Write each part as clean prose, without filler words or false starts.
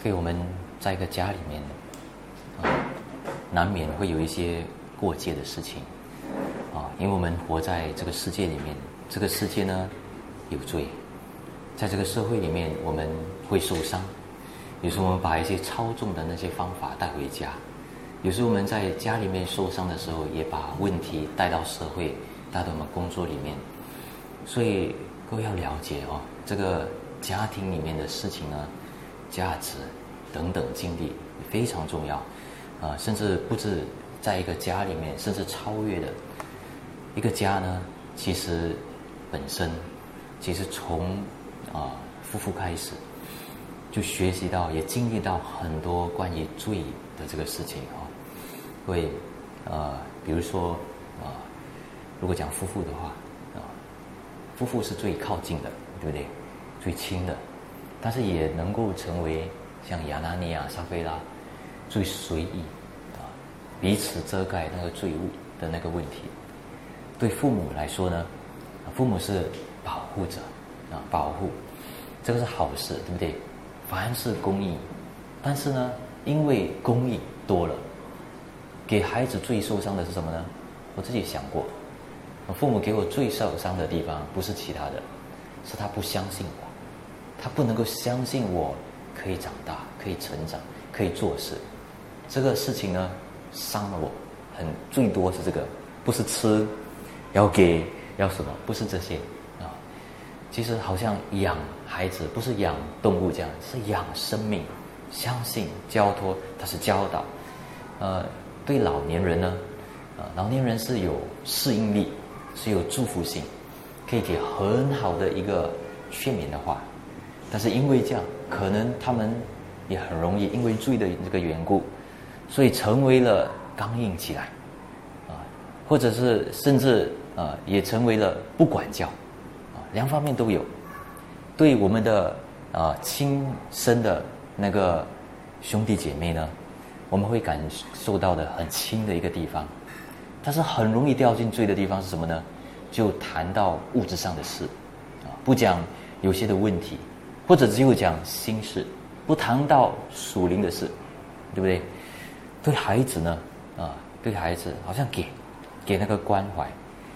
所以我们在一个家里面，难免会有一些过界的事情，因为我们活在这个世界里面，这个世界呢有罪，在这个社会里面我们会受伤，有时候我们把一些操纵的那些方法带回家，有时候我们在家里面受伤的时候，也把问题带到社会，带到我们工作里面。所以各位要了解这个家庭里面的事情呢，价值等等经历非常重要，甚至不止在一个家里面，甚至超越的一个家呢，其实本身其实从夫妇开始就学习到，也经历到很多关于罪的这个事情会比如说如果讲夫妇的话夫妇是最靠近的，对不对？最亲的，但是也能够成为像亚拿尼亚、撒非拉最随意彼此遮盖那个罪恶的那个问题。对父母来说呢，父母是保护者保护，这个是好事，对不对？凡是公义，但是呢，因为公义多了，给孩子最受伤的是什么呢？我自己想过，父母给我最受伤的地方不是其他的，是他不相信我，他不能够相信我可以长大，可以成长，可以做事。这个事情呢，伤了我最多是这个，不是吃要给要什么，不是这些其实好像养孩子不是养动物这样，是养生命，相信交托，它是教导。对老年人呢，老年人是有适应力，是有祝福性，可以给很好的一个劝勉的话。但是因为这样，可能他们也很容易因为罪的这个缘故，所以成为了刚硬起来或者是甚至也成为了不管教两方面都有。对我们的亲生的那个兄弟姐妹呢，我们会感受到的很亲的一个地方，但是很容易掉进罪的地方是什么呢？就谈到物质上的事不讲有些的问题，或者只有讲心事，不谈到属灵的事，对不对？对孩子呢对孩子好像给那个关怀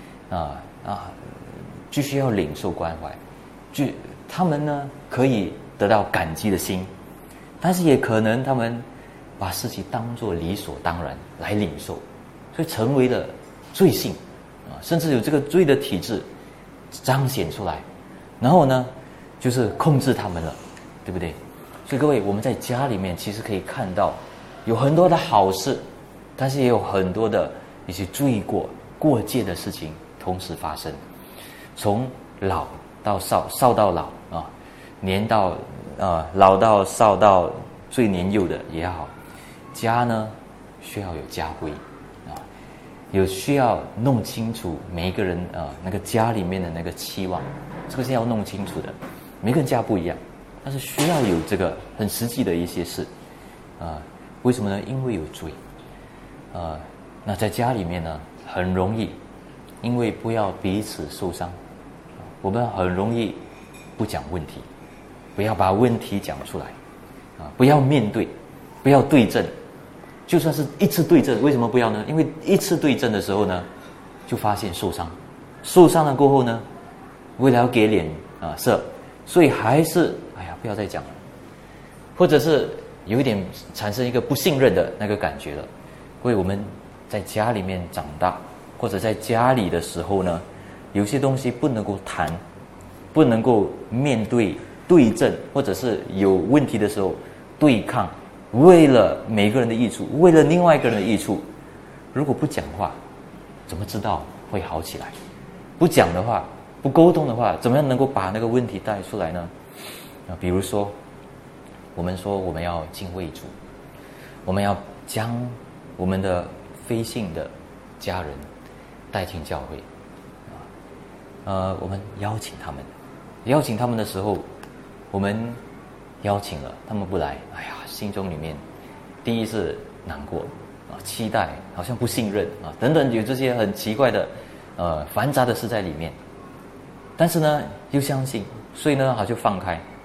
就需要领受关怀，他们呢可以得到感激的心，但是也可能他们把事情当作理所当然来领受，所以成为了罪性甚至有这个罪的体质彰显出来，然后呢就是控制他们了，对不对？所以各位，我们在家里面其实可以看到有很多的好事，但是也有很多的一些罪过界的事情同时发生，从老到少，少到老年到老到少到最年幼的也好，家呢需要有家规有需要弄清楚每一个人那个家里面的那个期望，这个是要弄清楚的。每个人家不一样，但是需要有这个很实际的一些事为什么呢？因为有罪那在家里面呢很容易，因为不要彼此受伤，我们很容易不讲问题，不要把问题讲出来不要面对，不要对症。就算是一次对症，为什么不要呢？因为一次对症的时候呢，就发现受伤了过后呢，为了要给脸色，所以还是不要再讲了，或者是有一点产生一个不信任的那个感觉了。所以我们在家里面长大，或者在家里的时候呢，有些东西不能够谈，不能够面对对症，或者是有问题的时候对抗，为了每个人的益处，为了另外一个人的益处。如果不讲话，怎么知道会好起来？不讲的话，不沟通的话，怎么样能够把那个问题带出来呢？比如说我们说我们要敬畏主，我们要将我们的非信的家人带进教会我们邀请他们的时候，我们邀请了他们不来，心中里面第一是难过期待，好像不信任等等，有这些很奇怪的繁杂的事在里面。但是呢又相信，所以呢就放开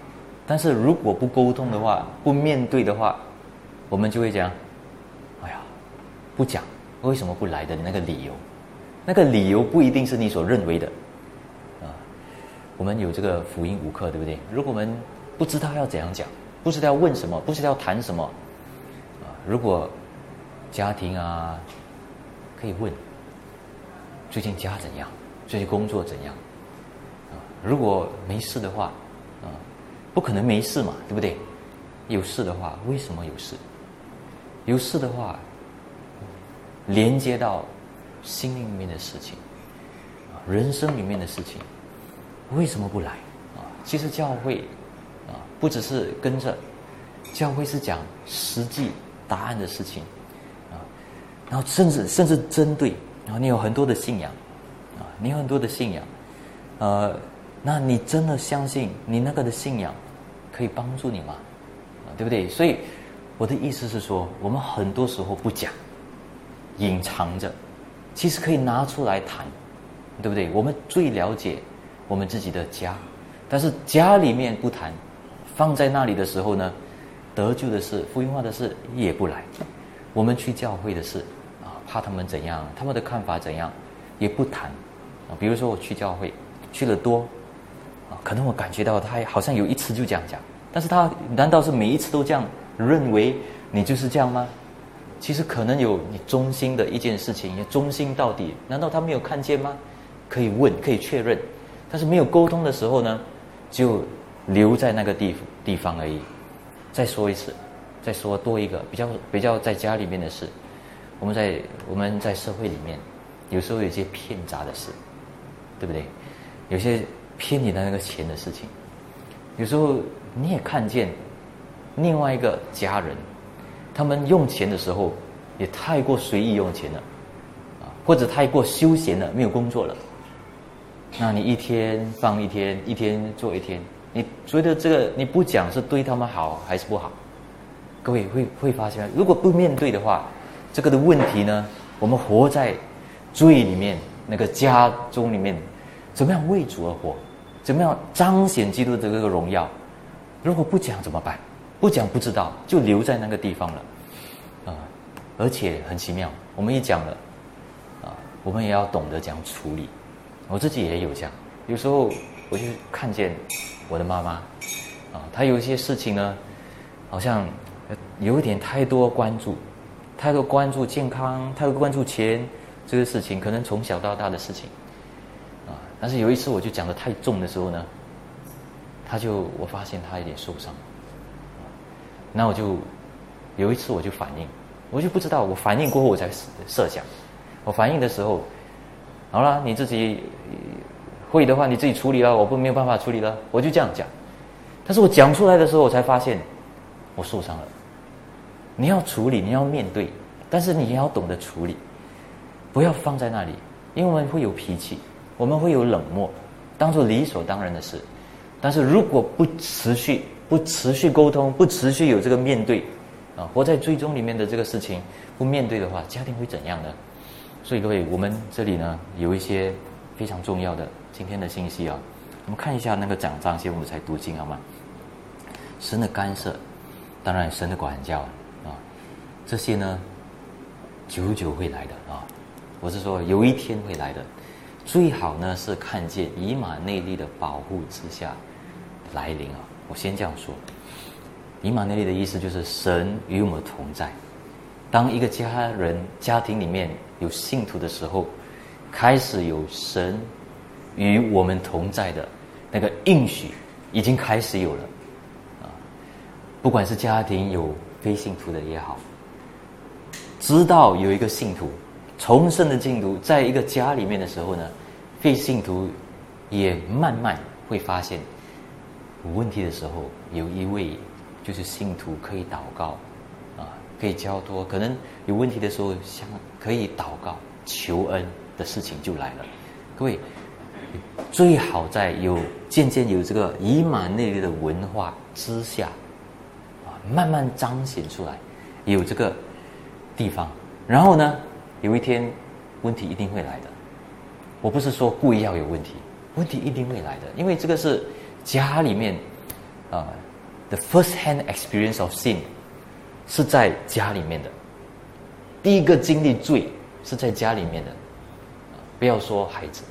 但是如果不沟通的话，不面对的话，我们就会讲，哎呀，不讲为什么不来的那个理由，那个理由不一定是你所认为的啊。我们有这个福音5课，对不对？如果我们不知道要怎样讲，不知道要问什么，不知道要谈什么啊，如果家庭啊，可以问最近家怎样，最近工作怎样啊？如果没事的话啊，不可能没事嘛，对不对？有事的话，为什么有事？有事的话，连接到心灵里面的事情啊，人生里面的事情，为什么不来啊？其实教会啊，不只是跟着，教会是讲实际答案的事情啊，然后甚至针对，然后你有很多的信仰啊，你有很多的信仰，那你真的相信你那个的信仰可以帮助你吗？啊，对不对？所以我的意思是说，我们很多时候不讲，隐藏着，其实可以拿出来谈，对不对？我们最了解我们自己的家，但是家里面不谈，放在那里的时候呢，得救的事、福音化的事也不来。我们去教会的事啊，怕他们怎样，他们的看法怎样，也不谈啊。比如说我去教会去了多啊，可能我感觉到他好像有一次就这样讲，但是他难道是每一次都这样认为你就是这样吗？其实可能有你忠心的一件事情，也忠心到底，难道他没有看见吗？可以问，可以确认，但是没有沟通的时候呢，就留在那个地方而已。再说一次，再说多一个比较在家里面的事，我们在社会里面，有时候有一些骗杂的事，对不对？有些骗你的那个钱的事情，有时候你也看见另外一个家人，他们用钱的时候也太过随意用钱了啊，或者太过休闲了，没有工作了。那你一天放一天，一天做一天，你觉得这个你不讲是对他们好还是不好？各位会发现，如果不面对的话，这个的问题呢，我们活在罪里面，那个家中里面，怎么样为主而活？怎么样彰显基督的这个荣耀？如果不讲怎么办？不讲不知道，就留在那个地方了啊！而且很奇妙，我们一讲了啊，我们也要懂得讲处理。我自己也有这样，有时候我就看见我的妈妈啊，她有一些事情呢，好像有一点太多关注健康，太多关注钱这个事情，可能从小到大的事情啊。但是有一次我就讲得太重的时候呢，我发现她有点受伤。那有一次我就反应，我就不知道，我反应过后我才设想，我反应的时候，好了，你自己会的话你自己处理了，我没有办法处理了，我就这样讲。但是我讲出来的时候，我才发现我受伤了。你要处理，你要面对，但是你也要懂得处理，不要放在那里，因为我们会有脾气，我们会有冷漠，当作理所当然的事。但是如果不持续沟通，不持续有这个面对啊，活在最终里面的这个事情不面对的话，家庭会怎样呢？所以各位，我们这里呢有一些非常重要的今天的信息啊，我们看一下那个讲章先，我们才读经好吗？神的干涉，当然神的管教啊，这些呢久久会来的啊，我是说有一天会来的。最好呢是看见以马内利的保护之下来临啊。我先这样说，以马内利的意思就是神与我们同在。当一个家庭里面有信徒的时候，开始有神与我们同在的那个应许已经开始有了啊。不管是家庭有非信徒的也好，知道有一个信徒重生的信徒在一个家里面的时候呢，非信徒也慢慢会发现有问题的时候，有一位就是信徒可以祷告啊，可以交托，可能有问题的时候可以祷告求恩的事情就来了。各位，最好在渐渐有这个以马内利的文化之下啊，慢慢彰显出来有这个地方，然后呢有一天问题一定会来的。我不是说故意要有问题，问题一定会来的，因为这个是家里面 the first hand experience of sin 是在家里面的，第一个经历罪是在家里面的，不要说孩子，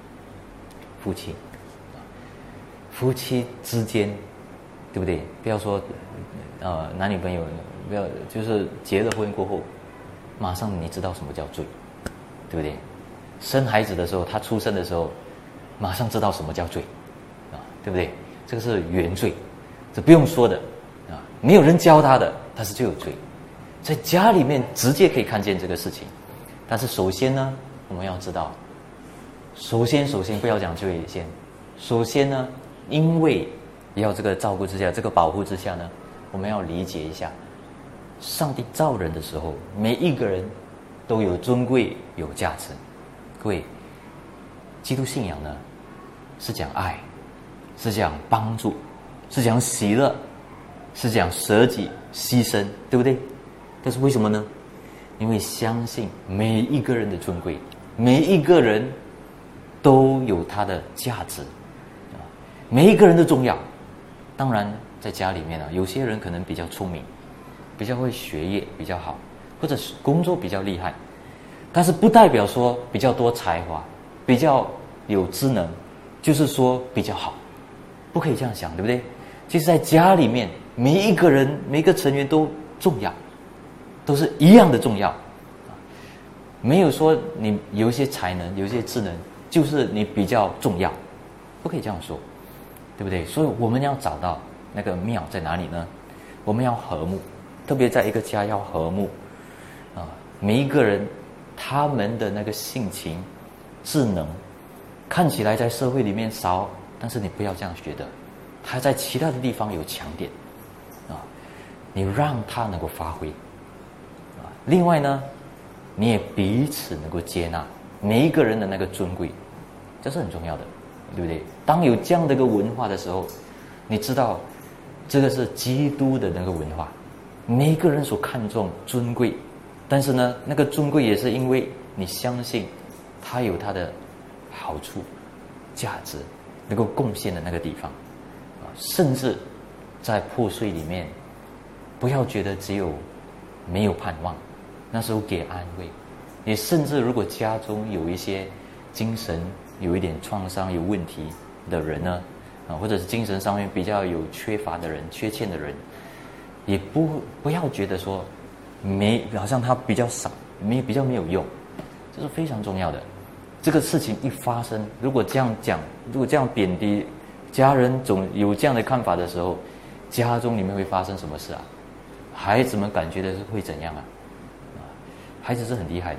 夫妻之间，对不对？不要说男女朋友，不要就是结了婚过后，马上你知道什么叫罪，对不对？生孩子的时候，他出生的时候，马上知道什么叫罪，对不对？这个是原罪，这不用说的没有人教他的，但是就有罪。在家里面直接可以看见这个事情，但是首先呢，我们要知道，首先不要讲罪先，首先呢，因为要这个照顾之下，这个保护之下呢，我们要理解一下，上帝造人的时候，每一个人都有尊贵有价值。各位，基督信仰呢是讲爱，是讲帮助，是讲喜乐，是讲舍己牺牲，对不对？但是为什么呢？因为相信每一个人的尊贵，每一个人都有他的价值，每一个人的重要。当然在家里面有些人可能比较聪明，比较会学业比较好，或者是工作比较厉害，但是不代表说比较多才华，比较有智能就是说比较好，不可以这样想，对不对？其实在家里面每一个人每一个成员都重要，都是一样的重要，没有说你有一些才能有一些智能就是你比较重要，不可以这样说，对不对？所以我们要找到那个妙在哪里呢？我们要和睦，特别在一个家要和睦每一个人他们的那个性情智能看起来在社会里面少，但是你不要这样觉得，他在其他的地方有强点你让他能够发挥另外呢，你也彼此能够接纳每一个人的那个尊贵，这是很重要的，对不对？当有这样的一个文化的时候，你知道这个是基督的那个文化，每一个人所看重尊贵，但是呢，那个尊贵也是因为你相信他有他的好处价值能够贡献的那个地方甚至在破碎里面不要觉得只有没有盼望，那时候给安慰。也甚至如果家中有一些精神有一点创伤有问题的人呢或者是精神上面比较有缺乏的人缺欠的人，也不要觉得说好像他比较少比较没有用，这是非常重要的。这个事情一发生，如果这样讲，如果这样贬低家人总有这样的看法的时候，家中里面会发生什么事孩子们感觉的是会怎样孩子是很厉害的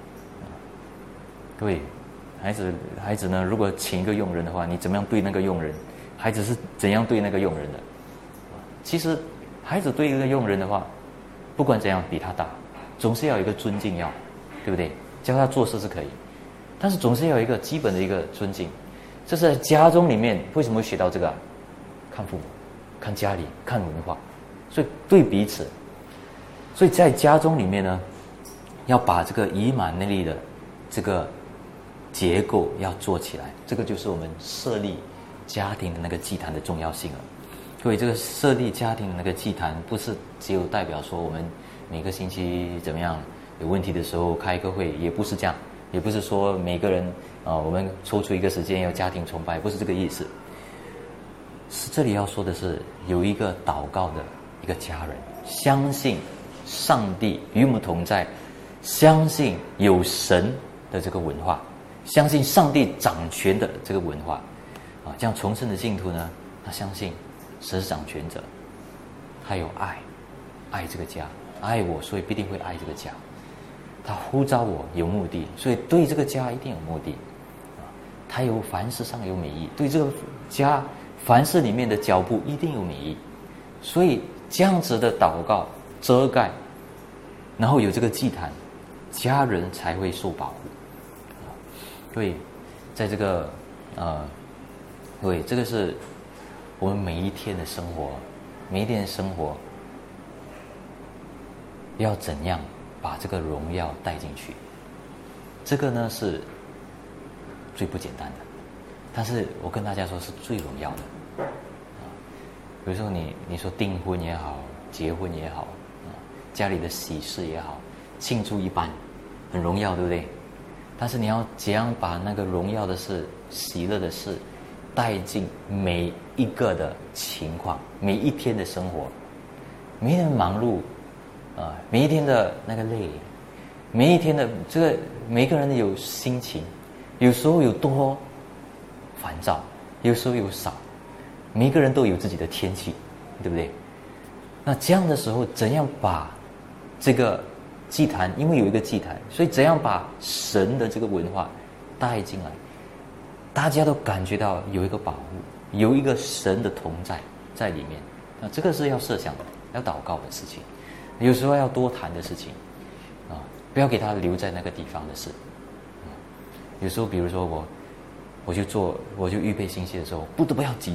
各位，孩子呢，如果请一个佣人的话，你怎么样对那个佣人，孩子是怎样对那个佣人的其实孩子对一个佣人的话，不管怎样比他大，总是要有一个尊敬对不对？教他做事是可以，但是总是要有一个基本的一个尊敬。这是在家中里面为什么会学到这个看父母看家里看文化，所以对彼此，所以在家中里面呢，要把这个以马内利的这个结构要做起来，这个就是我们设立家庭的那个祭坛的重要性了。所以这个设立家庭的那个祭坛，不是只有代表说我们每个星期怎么样有问题的时候开一个会，也不是这样，也不是说每个人我们抽出一个时间要家庭崇拜，不是这个意思。是这里要说的是，有一个祷告的一个家人，相信上帝与我们同在，相信有神的这个文化，相信上帝掌权的这个文化这样重生的信徒呢，他相信神是掌权者，他有爱这个家，爱我，所以必定会爱这个家。他呼召我有目的，所以对这个家一定有目的他有凡事上有美意，对这个家凡事里面的脚步一定有美意。所以这样子的祷告遮盖，然后有这个祭坛，家人才会受保护。所以在这个对，这个是我们每一天的生活，每一天的生活要怎样把这个荣耀带进去，这个呢是最不简单的，但是我跟大家说是最荣耀的有时候你说订婚也好，结婚也好，家里的喜事也好，庆祝一番，很荣耀，对不对？但是你要怎样把那个荣耀的事、喜乐的事带进每一个的情况，每一天的生活，每一天的忙碌，每一天的那个累，每一天的这个每个人有心情，有时候有多烦躁，有时候有少，每一个人都有自己的天气，对不对？那这样的时候，怎样把这个祭坛，因为有一个祭坛，所以怎样把神的这个文化带进来，大家都感觉到有一个保护，有一个神的同在里面。那这个是要设想的，要祷告的事情，有时候要多谈的事情不要给他留在那个地方的事。有时候比如说我就预备信息的时候，不得不要集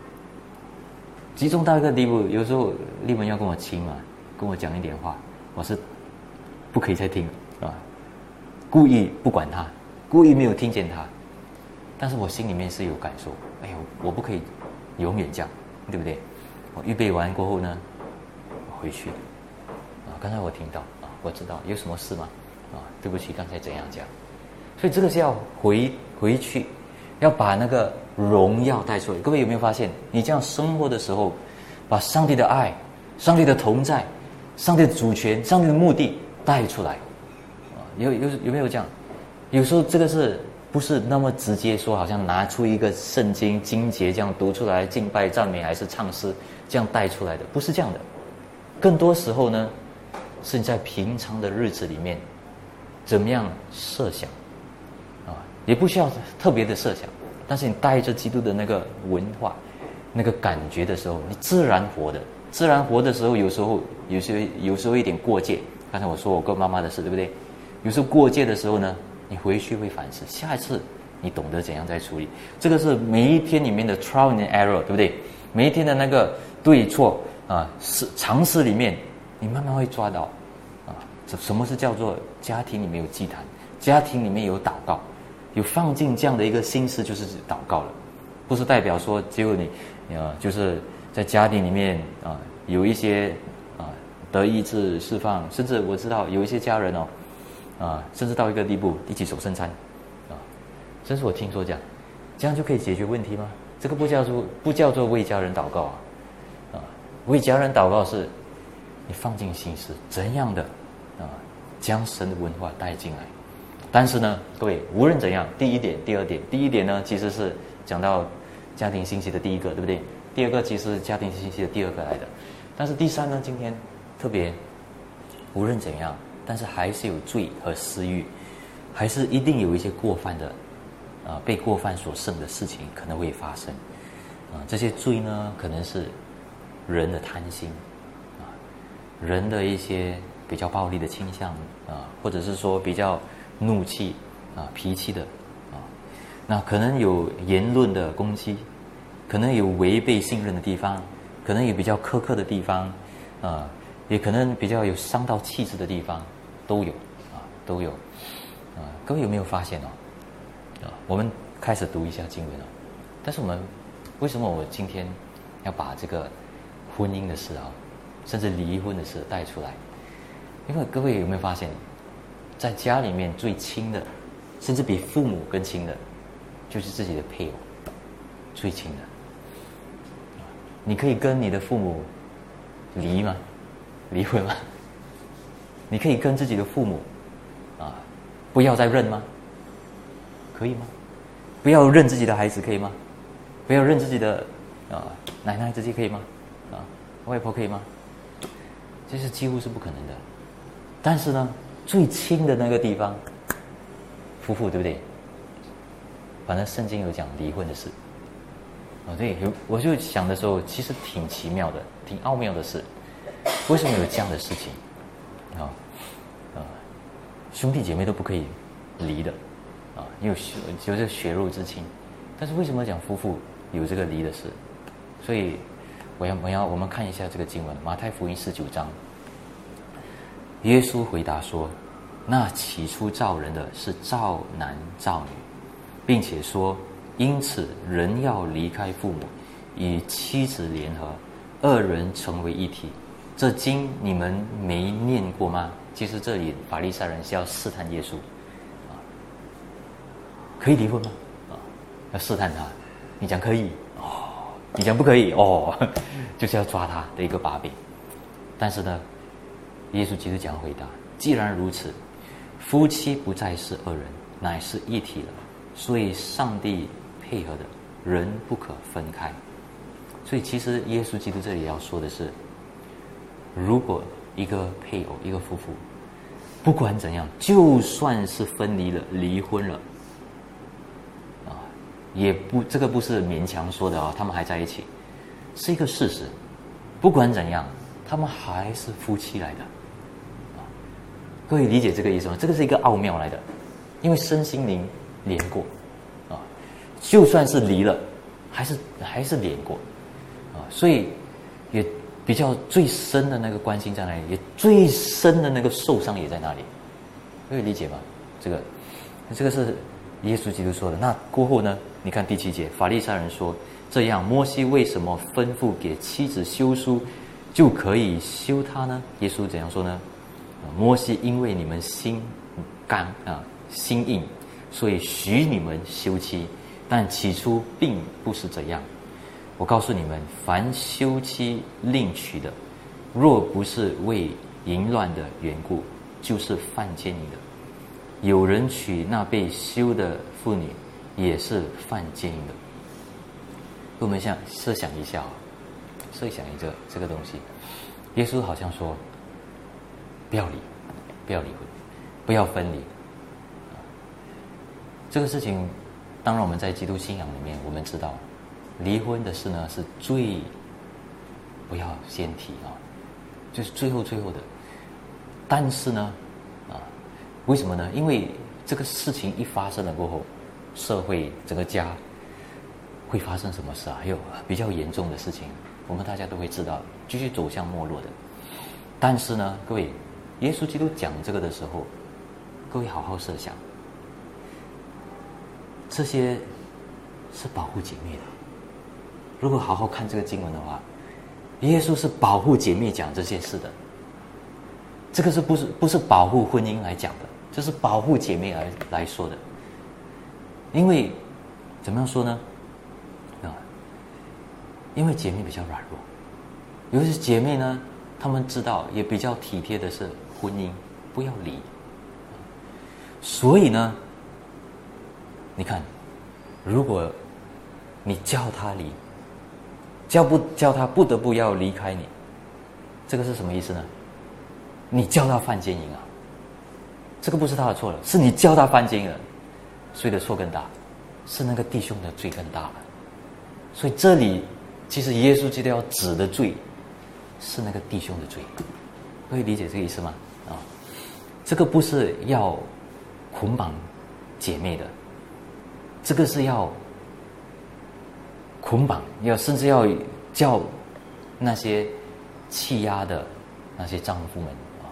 中到一个地步，有时候立文要跟我亲嘛，跟我讲一点话，我是不可以再听故意不管他，故意没有听见他，但是我心里面是有感受，哎呦，我不可以永远这样，对不对？我预备完过后呢，我回去刚才我听到我知道有什么事吗？对不起，刚才怎样讲？所以这个是要回去，要把那个荣耀带出来。各位有没有发现，你这样生活的时候，把上帝的爱、上帝的同在、上帝的主权、上帝的目的带出来有没有这样？有时候这个是不是那么直接说，好像拿出一个圣经经节这样读出来，敬拜赞美还是唱诗这样带出来的，不是这样的。更多时候呢，是你在平常的日子里面怎么样设想也不需要特别的设想，但是你带着基督的那个文化、那个感觉的时候，你自然活的时候，有时候一点过界。刚才我说我跟妈妈的事，对不对？有时候过界的时候呢，你回去会反思，下一次你懂得怎样再处理。这个是每一天里面的 trial and error， 对不对？每一天的那个对错尝试里面，你慢慢会抓到什么是叫做家庭里面有祭坛，家庭里面有祷告，有放进这样的一个心思，就是祷告了，不是代表说结果你就是在家庭里面有一些得医治释放，甚至我知道有一些家人甚至到一个地步一起守圣餐甚至我听说这样就可以解决问题吗？这个不叫做为家人祷告为家人祷告是你放进心思怎样的将神的文化带进来。但是呢，各位无论怎样，第一点第二点，第一点呢其实是讲到家庭信息的第一个，对不对？第二个其实是家庭信息的第二个来的。但是第三呢，今天特别无论怎样，但是还是有罪和私欲，还是一定有一些过犯的被过犯所胜的事情可能会发生这些罪呢，可能是人的贪心人的一些比较暴力的倾向或者是说比较怒气脾气的那可能有言论的攻击，可能有违背信任的地方，可能有比较苛刻的地方也可能比较有伤到气质的地方，都有各位有没有发现我们开始读一下经文但是为什么我今天要把这个婚姻的事甚至离婚的事带出来？因为各位有没有发现，在家里面最亲的，甚至比父母更亲的，就是自己的配偶，最亲的。你可以跟你的父母离婚吗？你可以跟自己的父母不要再认吗？可以吗？不要认自己的孩子可以吗？不要认自己的奶奶这些可以吗？外婆可以吗？这是几乎是不可能的。但是呢，最亲的那个地方，夫妇对不对？反正圣经有讲离婚的事对，我就想的时候，其实挺奇妙的，挺奥妙的事。为什么有这样的事情兄弟姐妹都不可以离的因为有这个血肉之亲，但是为什么讲夫妇有这个离的事？所以我们看一下这个经文，马太福音19章。耶稣回答说：那起初造人的是造男造女，并且说因此人要离开父母，与妻子联合， 二人成为一体。这经你们没念过吗？其实这里法利赛人是要试探耶稣，可以离婚吗？要试探他，你讲可以哦，你讲不可以哦，就是要抓他的一个把柄。但是呢，耶稣基督讲回答：既然如此，夫妻不再是二人，乃是一体了。所以上帝配合的，人不可分开。所以其实耶稣基督这里要说的是，如果一个配偶、一个夫妇，不管怎样，就算是分离了、离婚了，也不，这个不是勉强说的他们还在一起，是一个事实。不管怎样，他们还是夫妻来的。各位理解这个意思吗？这个是一个奥妙来的，因为身心灵连过就算是离了，还是连过所以也比较最深的那个关心在哪里，也最深的那个受伤也在那里。可以理解吗？这个是耶稣基督说的。那过后呢，你看第7节，法利赛人说，这样摩西为什么吩咐给妻子休书就可以休她呢？耶稣怎样说呢？摩西因为你们心刚心硬，所以许你们休妻，但起初并不是这样。我告诉你们，凡休妻另娶的，若不是为淫乱的缘故，就是犯奸淫的。有人娶那被休的妇女，也是犯奸淫的。我们设想一下设想一个这个东西，耶稣好像说，不要离婚，不要分离。这个事情，当然我们在基督信仰里面，我们知道，离婚的事呢是最不要先提就是最后的。但是呢，为什么呢？因为这个事情一发生了过后，社会整个家会发生什么事还有比较严重的事情，我们大家都会知道，继续走向没落的。但是呢，各位，耶稣基督讲这个的时候，各位好好设想，这些是保护姐妹的。如果好好看这个经文的话，耶稣是保护姐妹讲这些事的。这个是不是保护婚姻来讲的，这是保护姐妹来说的。因为怎么样说呢？因为姐妹比较软弱，尤其是姐妹呢，她们知道也比较体贴的是婚姻不要离。所以呢，你看，如果你叫她离，叫她不得不要离开你，这个是什么意思呢？你叫他犯奸淫这个不是他的错了，是你叫他犯奸淫了，谁的错更大？是那个弟兄的罪更大了。所以这里其实耶稣基督要指的罪是那个弟兄的罪，可以理解这个意思吗？这个不是要捆绑姐妹的，这个是要捆绑，甚至要叫那些欺压的那些丈夫们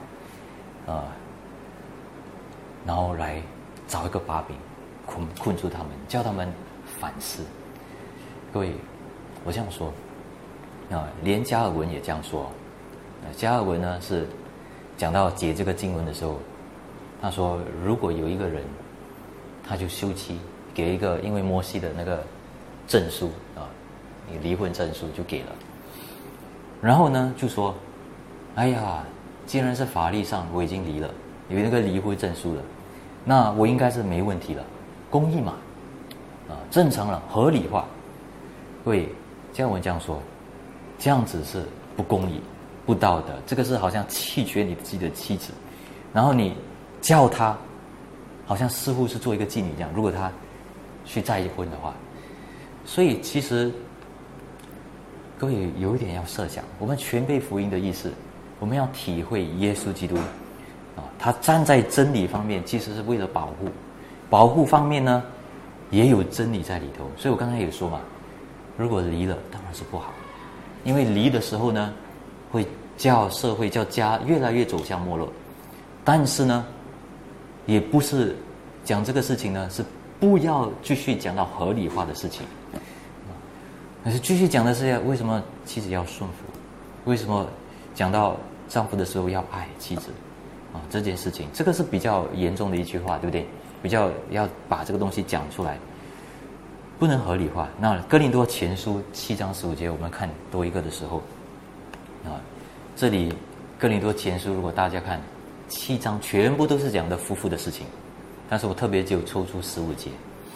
然后来找一个把柄困住他们，叫他们反思。各位，我这样说连加尔文也这样说。加尔文呢是讲到解这个经文的时候，他说如果有一个人他就休妻，给一个因为摩西的那个证书离婚证书就给了，然后呢就说，哎呀，既然是法律上我已经离了，有那个离婚证书了，那我应该是没问题了，公义嘛正常了，合理化。对，加尔文这样说，这样子是不公义、不道德，这个是好像弃绝你自己的妻子，然后你叫他好像似乎是做一个妓女这样，如果他去再婚的话。所以其实各位有一点要设想，我们全备福音的意思，我们要体会耶稣基督他站在真理方面其实是为了保护方面呢也有真理在里头。所以我刚才也说嘛，如果离了当然是不好，因为离的时候呢会叫社会叫家越来越走向没落。但是呢也不是讲这个事情呢是不要继续讲到合理化的事情，而是继续讲的是为什么妻子要顺服， 为什么讲到丈夫的时候要爱妻子这件事情，这个是比较严重的一句话，对不对？比较要把这个东西讲出来，不能合理化。那哥林多前书7章15节，我们看多一个的时候这里哥林多前书，如果大家看7章，全部都是讲的夫妇的事情，但是我特别就抽出15节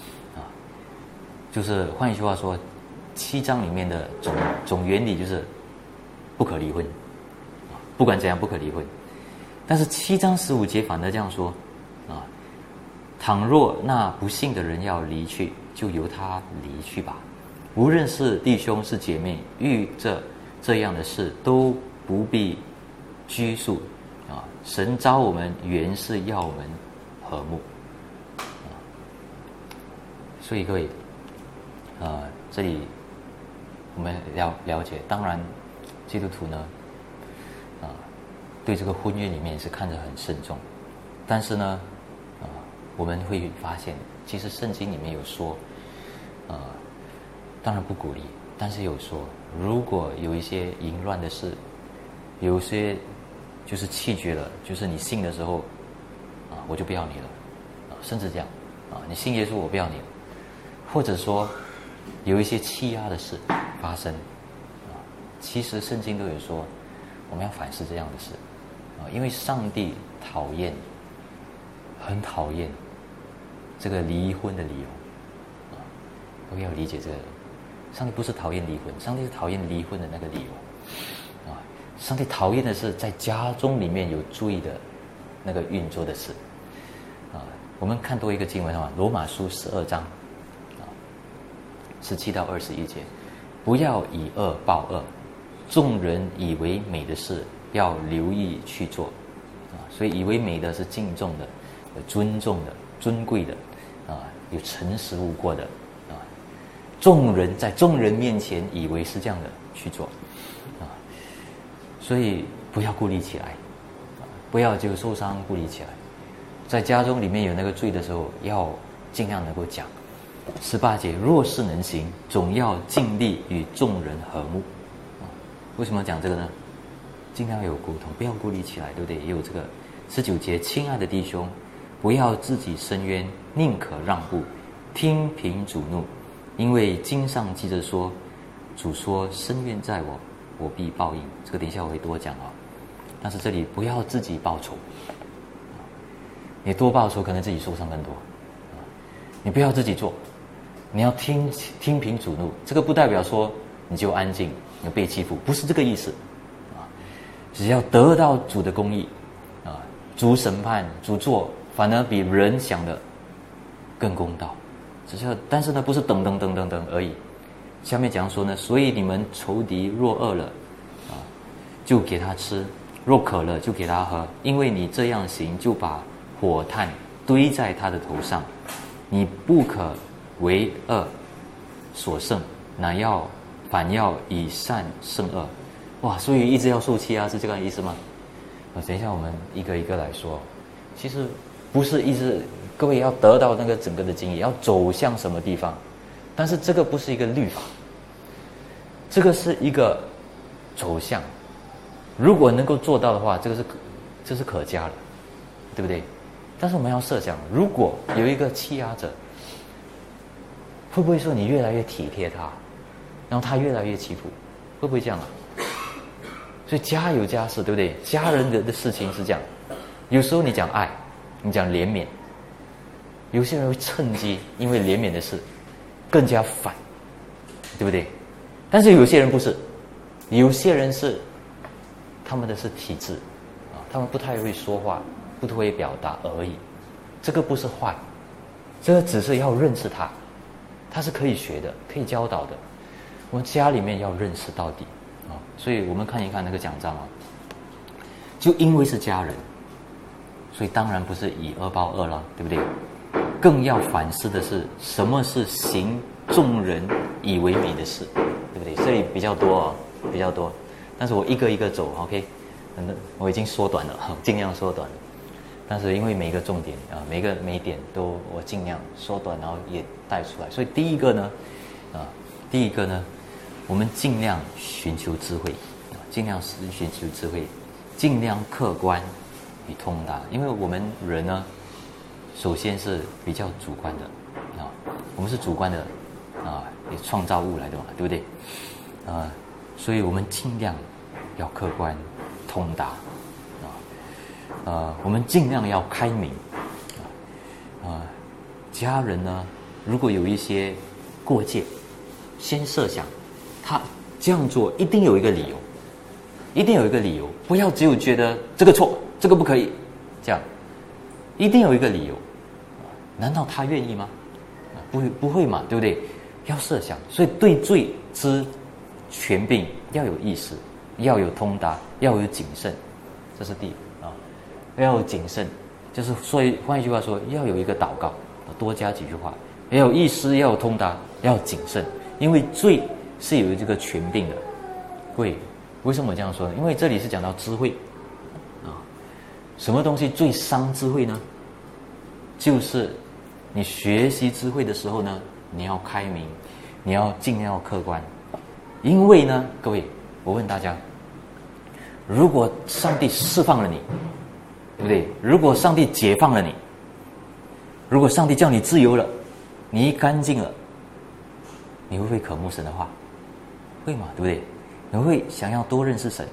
就是换一句话说，7章里面的总原理就是不可离婚，不管怎样不可离婚。但是7章15节反而这样说倘若那不幸的人要离去，就由他离去吧。无论是弟兄是姐妹，遇这样的事都不必拘束神召我们原是要我们和睦所以各位这里我们了解，当然基督徒呢对这个婚约里面是看得很慎重，但是呢我们会发现其实圣经里面有说当然不鼓励，但是有说如果有一些淫乱的事，有些就是弃绝了，就是你信的时候我就不要你了甚至这样你信耶稣我不要你了，或者说有一些欺压的事发生其实圣经都有说我们要反思这样的事因为上帝很讨厌这个离婚的理由都要理解这个，上帝不是讨厌离婚，上帝是讨厌离婚的那个理由上帝讨厌的是在家中里面有罪的那个运作的事我们看多一个经文罗马书12章17到21节，不要以恶报恶，众人以为美的事要留意去做所以以为美的是敬重的、尊重的、尊贵的有诚实无过的众人在众人面前以为是这样的去做所以不要孤立起来不要就受伤孤立起来，在家中里面有那个罪的时候要尽量能够讲。18节，若是能行，总要尽力与众人和睦为什么讲这个呢？尽量有沟通，不要孤立起来，对不对？也有这个19节，亲爱的弟兄，不要自己伸冤，宁可让步，听凭主怒，因为经上记着说，主说伸冤在我，我必报应。这个等一下我会多讲但是这里不要自己报仇你多报仇可能自己受伤更多你不要自己做，你要听凭主怒。这个不代表说你就安静，你被欺负，不是这个意思只要得到主的公义主审判主做，反而比人想的更公道。但是呢不是等而已。下面讲说呢，所以你们仇敌若饿了就给他吃，若渴了就给他喝，因为你这样行，就把火炭堆在他的头上。你不可为恶所胜，反要以善胜恶。哇，所以一直要受欺压是这个意思吗？等一下我们一个一个来说。其实不是一直各位要得到那个整个的经验，要走向什么地方，但是这个不是一个律法，这个是一个走向。如果能够做到的话，这是可嘉的，对不对？但是我们要设想，如果有一个欺压者，会不会说你越来越体贴他，然后他越来越欺负，会不会这样所以家有家事，对不对？家人的事情是这样，有时候你讲爱，你讲怜悯，有些人会趁机因为怜悯的事更加反，对不对？但是有些人不是，有些人是他们的是体质他们不太会说话，不会表达而已。这个不是坏，这个只是要认识他是可以学的，可以教导的。我们家里面要认识到底所以我们看一看那个讲章就因为是家人，所以当然不是以恶报恶了，对不对？更要反思的是什么是行众人以为美的事，对不对？这里比较多比较多，但是我一个一个走 OK。我已经缩短了，尽量缩短了。但是因为每个重点每点都我尽量缩短，然后也带出来。所以第一个呢，我们尽量寻求智慧尽量寻求智慧，尽量客观与通达。因为我们人呢，首先是比较主观的啊，我们是主观的啊，也创造物来的嘛，对不对？所以我们尽量要客观通达我们尽量要开明家人呢，如果有一些过界，先设想他这样做一定有一个理由，一定有一个理由，不要只有觉得这个错，这个不可以，这样一定有一个理由。难道他愿意吗？不会嘛，对不对？要设想，所以对罪之权柄要有意识，要有通达，要有谨慎，这是第一要有谨慎，就是所以换一句话说，要有一个祷告，多加几句话，要有意识，要有通达，要有谨慎，因为罪是有这个权柄的。为什么我这样说呢？因为这里是讲到智慧什么东西最伤智慧呢？就是你学习智慧的时候呢，你要开明，你要尽量要客观。因为呢，各位，我问大家，如果上帝释放了你，对不对？如果上帝解放了你，如果上帝叫你自由了，你干净了，你会不会渴慕神的话？会嘛，对不对？你会想要多认识神。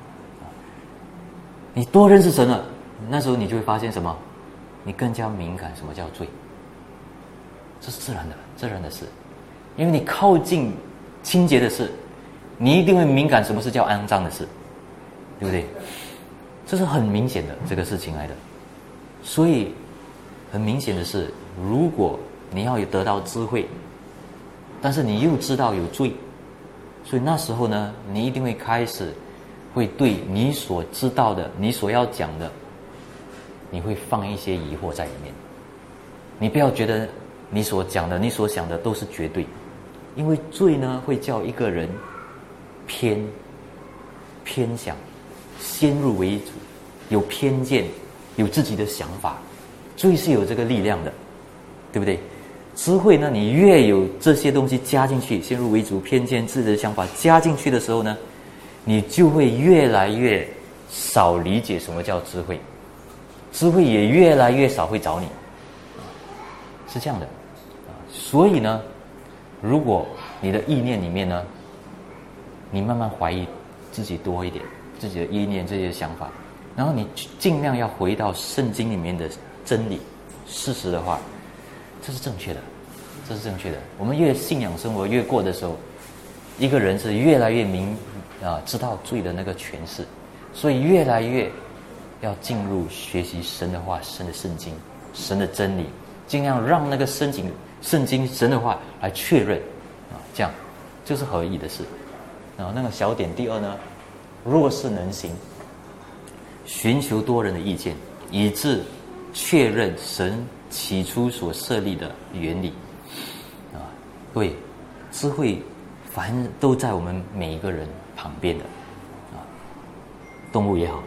你多认识神了，那时候你就会发现什么？你更加敏感什么叫罪。这是自然的事。因为你靠近清洁的事，你一定会敏感什么是叫肮脏的事，对不对？这是很明显的这个事情来的。所以很明显的是，如果你要得到智慧，但是你又知道有罪，所以那时候呢，你一定会开始会对你所知道的，你所要讲的，你会放一些疑惑在里面。你不要觉得你所讲的，你所想的都是绝对，因为罪呢会叫一个人偏想，先入为主，有偏见，有自己的想法。罪是有这个力量的，对不对？智慧呢，你越有这些东西加进去，先入为主、偏见、自己的想法加进去的时候呢，你就会越来越少理解什么叫智慧，智慧也越来越少会找你，是这样的。所以呢，如果你的意念里面呢，你慢慢怀疑自己多一点，自己的意念、这些想法，然后你尽量要回到圣经里面的真理、事实的话，这是正确的，这是正确的。我们越信仰生活越过的时候，一个人是越来越知道罪的那个诠释，所以越来越要进入学习神的话、神的圣经、神的真理，尽量让那个圣经、神的话来确认这样就是合意的事。那个小点第二呢，若是能行，寻求多人的意见，以致确认神起初所设立的原理各位，智慧凡都在我们每一个人旁边的动物也好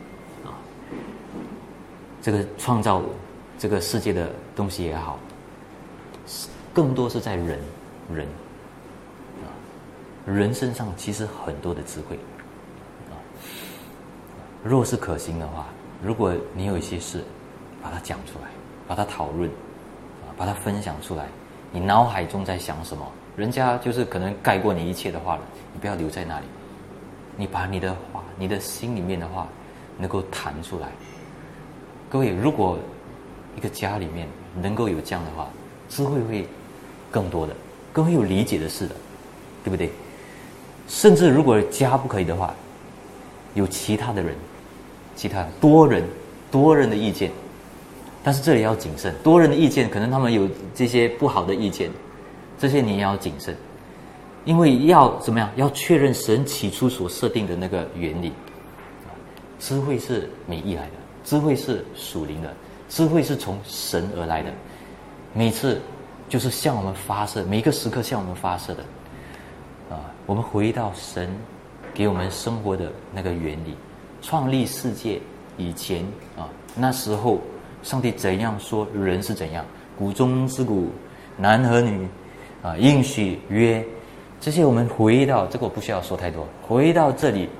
这个创造这个世界的东西也好，更多是在人身上其实很多的智慧若是可行的话，如果你有一些事把它讲出来，把它讨论把它分享出来，你脑海中在想什么，人家就是可能盖过你一切的话了，你不要留在那里，你把你的话，你的心里面的话能够谈出来。各位，如果一个家里面能够有这样的话，智慧会更多的，更会有理解的事的，对不对？甚至如果家不可以的话，有其他的人，多人的意见，但是这里要谨慎，多人的意见可能他们有这些不好的意见，这些你也要谨慎，因为要怎么样？要确认神起初所设定的那个原理。智慧是美意来的，智慧是属灵的，智慧是从神而来的，每次就是向我们发射，每一个时刻向我们发射的我们回到神给我们生活的那个原理，创立世界以前那时候上帝怎样说人是怎样，骨中之骨，男和女应许约，这些我们回到这个我不需要说太多，回到这里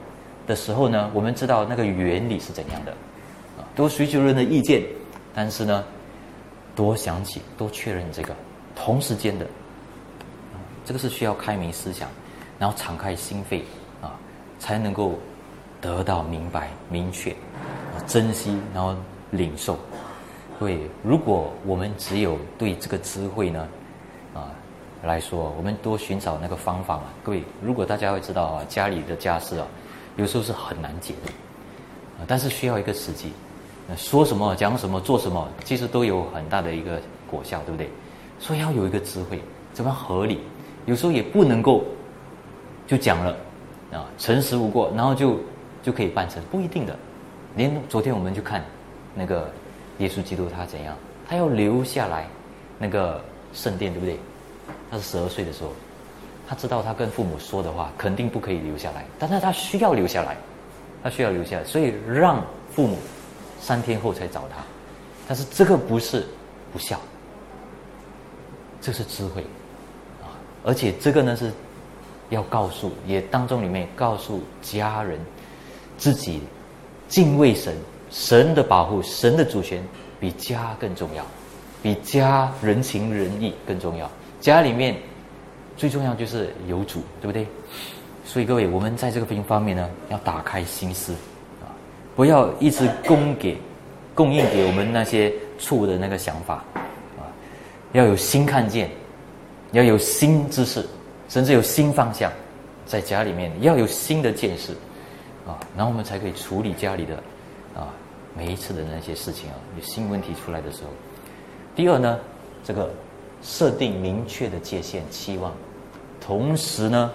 的时候呢，我们知道那个原理是怎样的，多寻求人的意见，但是呢，多想起，多确认这个同时间的，这个是需要开明思想，然后敞开心扉才能够得到明白、明确、珍惜，然后领受。所以，如果我们只有对这个智慧呢，来说，我们多寻找那个方法嘛。各位，如果大家会知道家里的家事有时候是很难解的，但是需要一个时机，说什么、讲什么、做什么，其实都有很大的一个果效，对不对？所以要有一个智慧，怎么合理？有时候也不能够就讲了诚实无过，然后就可以办成，不一定的。连昨天我们去看那个耶稣基督，他怎样？他要留下来那个圣殿，对不对？他是12岁的时候，他知道他跟父母说的话肯定不可以留下来，但是他需要留下来，所以让父母3天后才找他。但是这个不是不孝，这是智慧而且这个呢是要告诉，也当中里面告诉家人，自己敬畏神，神的保护，神的主权比家更重要，比家人情仁义更重要。家里面最重要就是有主，对不对？所以各位，我们在这个方面呢，要打开心思不要一直供应给我们那些错误的那个想法要有新看见，要有新知识，甚至有新方向，在家里面要有新的见识然后我们才可以处理家里的每一次的那些事情有新问题出来的时候。第二呢，这个设定明确的界限期望，同时呢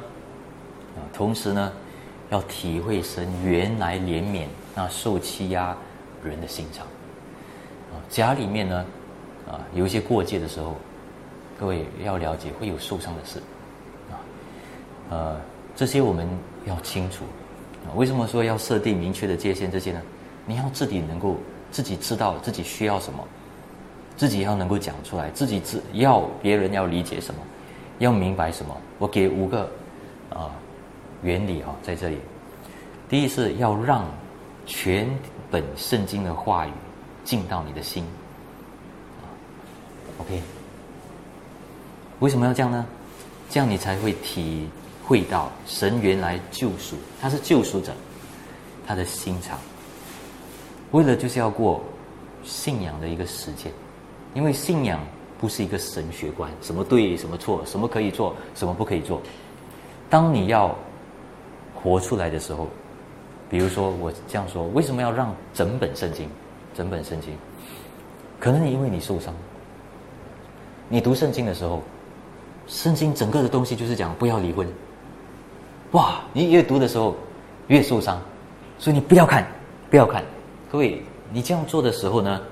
要体会神原来怜悯那受欺压人的心肠家里面呢有一些过界的时候，各位要了解会有受伤的事这些我们要清楚为什么说要设定明确的界限？这些呢，你要自己能够自己知道自己需要什么，自己要能够讲出来，自己要别人要理解什么，要明白什么。我给5个原理在这里。第一是要让全本圣经的话语进到你的心OK， 为什么要这样呢？这样你才会体会到神原来救赎，他是救赎者，他的心肠为了就是要过信仰的一个实践。因为信仰不是一个神学观，什么对什么错，什么可以做什么不可以做。当你要活出来的时候，比如说我这样说，为什么要让整本圣经可能因为你受伤，你读圣经的时候，圣经整个的东西就是讲不要离婚，哇，你越读的时候越受伤，所以你不要看。各位，你这样做的时候呢，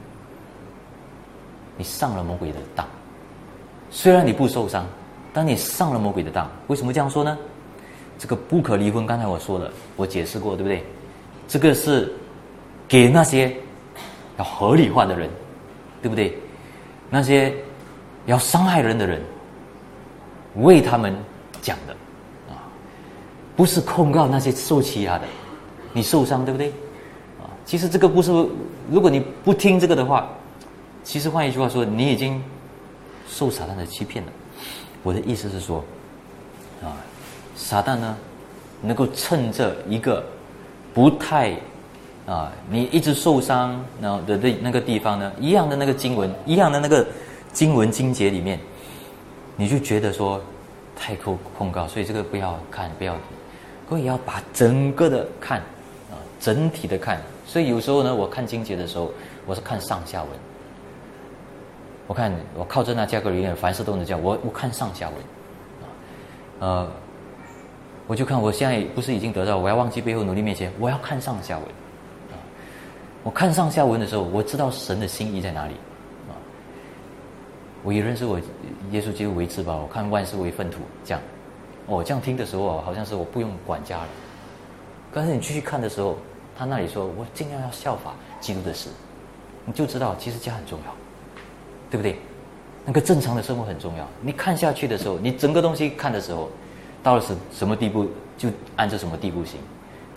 你上了魔鬼的当。虽然你不受伤，但你上了魔鬼的当。为什么这样说呢？这个不可离婚，刚才我说了，我解释过，对不对？这个是给那些要合理化的人，对不对？那些要伤害人的人，为他们讲的不是控告那些受欺压的。你受伤，对不对？其实这个不是，如果你不听这个的话，其实换一句话说，你已经受撒旦的欺骗了。我的意思是说撒旦呢能够趁着一个不太你一直受伤然后的那个地方呢，一样的那个经文，一样的那个经文经节里面，你就觉得说太控告，所以这个不要看，不要。各位要把整个的看整体的看。所以有时候呢，我看经节的时候，我是看上下文。我靠着那加格里面凡事都能讲，我看上下文我就看我现在不是已经得到，我要忘记背后努力面前，我要看上下文我看上下文的时候，我知道神的心意在哪里我也认识我耶稣基督为至宝，我看万事为粪土，这样这样听的时候好像是我不用管家了。但是你继续看的时候，他那里说我尽量要效法基督的事，你就知道其实家很重要，对不对？那个正常的生活很重要。你看下去的时候，你整个东西看的时候，到了什么地步就按照什么地步行。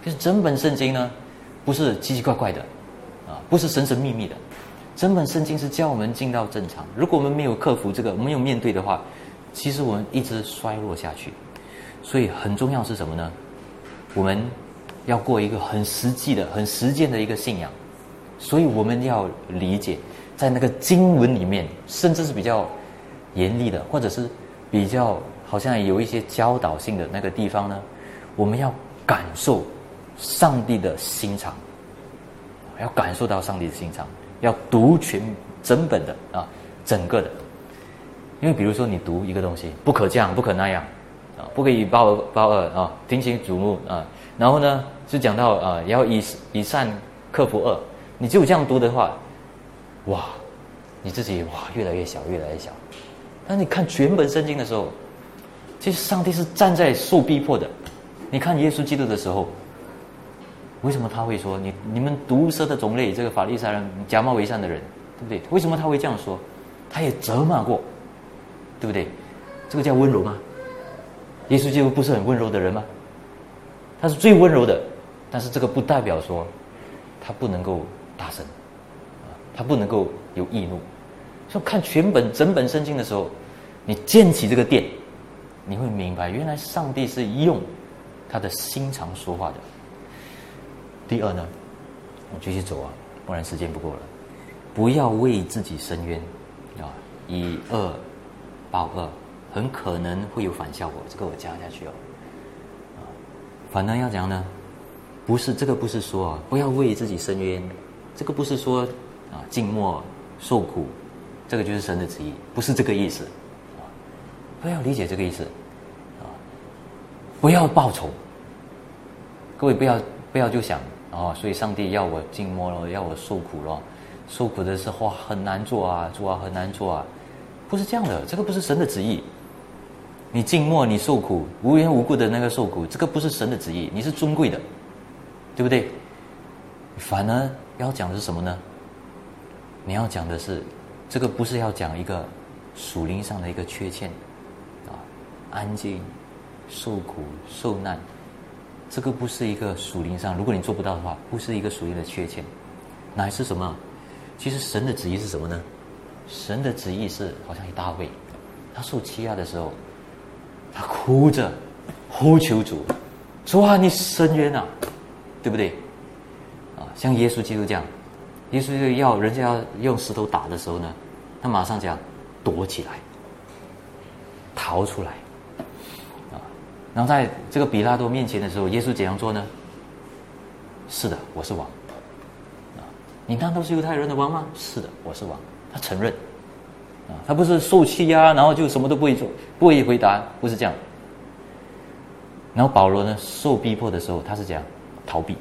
可是整本圣经呢，不是奇奇怪怪的，不是神神秘秘的，整本圣经是教我们进到正常。如果我们没有克服这个，没有面对的话，其实我们一直衰落下去。所以很重要是什么呢？我们要过一个很实际的、很实践的一个信仰。所以我们要理解，在那个经文里面，甚至是比较严厉的，或者是比较好像有一些教导性的那个地方呢，我们要感受上帝的心肠，要感受到上帝的心肠，要读全整本的整个的。因为比如说你读一个东西，不可这样，不可那样不可以暴恶听其主目然后呢就讲到要以善克服恶。你只有这样读的话，哇，你自己越来越小，越来越小。但你看全本圣经的时候，其实上帝是站在受逼迫的。你看耶稣基督的时候，为什么他会说你们毒蛇的种类，这个法利赛人假冒为善的人，对不对？为什么他会这样说？他也责骂过，对不对？这个叫温柔吗？耶稣基督不是很温柔的人吗？他是最温柔的，但是这个不代表说他不能够大声他不能够有易怒。所以看整本圣经的时候，你建起这个殿，你会明白原来上帝是用他的心肠说话的。第二呢，我继续走不然时间不够了。不要为自己伸冤以恶报恶，很可能会有反效果。这个我加下去反而要讲呢，这个不是说不要为自己伸冤，这个不是说静默受苦，这个就是神的旨意，不是这个意思不要理解这个意思不要报仇。各位不要就想所以上帝要我静默了，要我受苦了，受苦的是很难做主很难做不是这样的，这个不是神的旨意。你静默，你受苦，无缘无故的那个受苦，这个不是神的旨意，你是尊贵的，对不对？反而要讲的是什么呢？你要讲的是，这个不是要讲一个属灵上的一个缺陷安静、受苦、受难，这个不是一个属灵上，如果你做不到的话，不是一个属灵的缺陷，乃是什么？其实神的旨意是什么呢？神的旨意是好像大卫，他受欺压的时候，他哭着呼求主，说你伸冤对不对像耶稣基督这样，耶稣人家要用石头打的时候呢，他马上讲躲起来，逃出来然后在这个比拉多面前的时候，耶稣怎样做呢？是的，我是王你难道是犹太人的王吗？是的，我是王。他承认他不是受欺压然后就什么都不会做，不会回答，不是这样。然后保罗呢，受逼迫的时候，他是这样逃避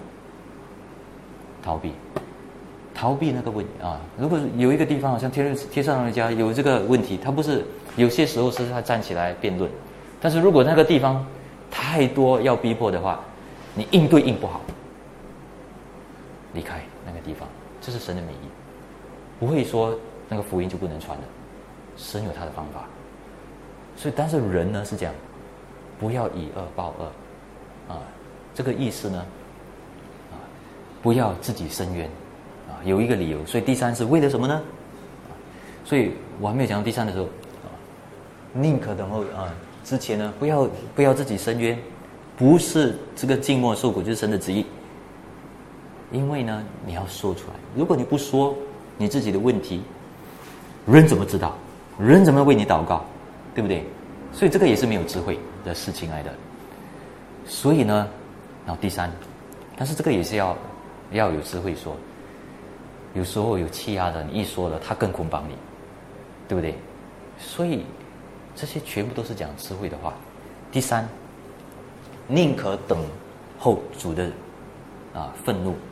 那个问题如果有一个地方好像贴上人家有这个问题，他不是有些时候是他站起来辩论，但是如果那个地方太多要逼迫的话，你应对应不好，离开那个地方，这是神的美意，不会说那个福音就不能传的，神有他的方法。所以但是人呢是这样，不要以恶报恶这个意思呢不要自己伸冤有一个理由。所以第三是为了什么呢所以我还没有讲到第三的时候宁可等候之前呢不要自己伸冤，不是这个静默受苦就是神的旨意。因为呢你要说出来，如果你不说你自己的问题，人怎么知道？人怎么为你祷告？对不对？所以这个也是没有智慧的事情来的。所以呢然后第三，但是这个也是要有智慧说，有时候有欺压的，你一说了他更捆绑你，对不对？所以这些全部都是讲智慧的话。第三，宁可等候主的愤怒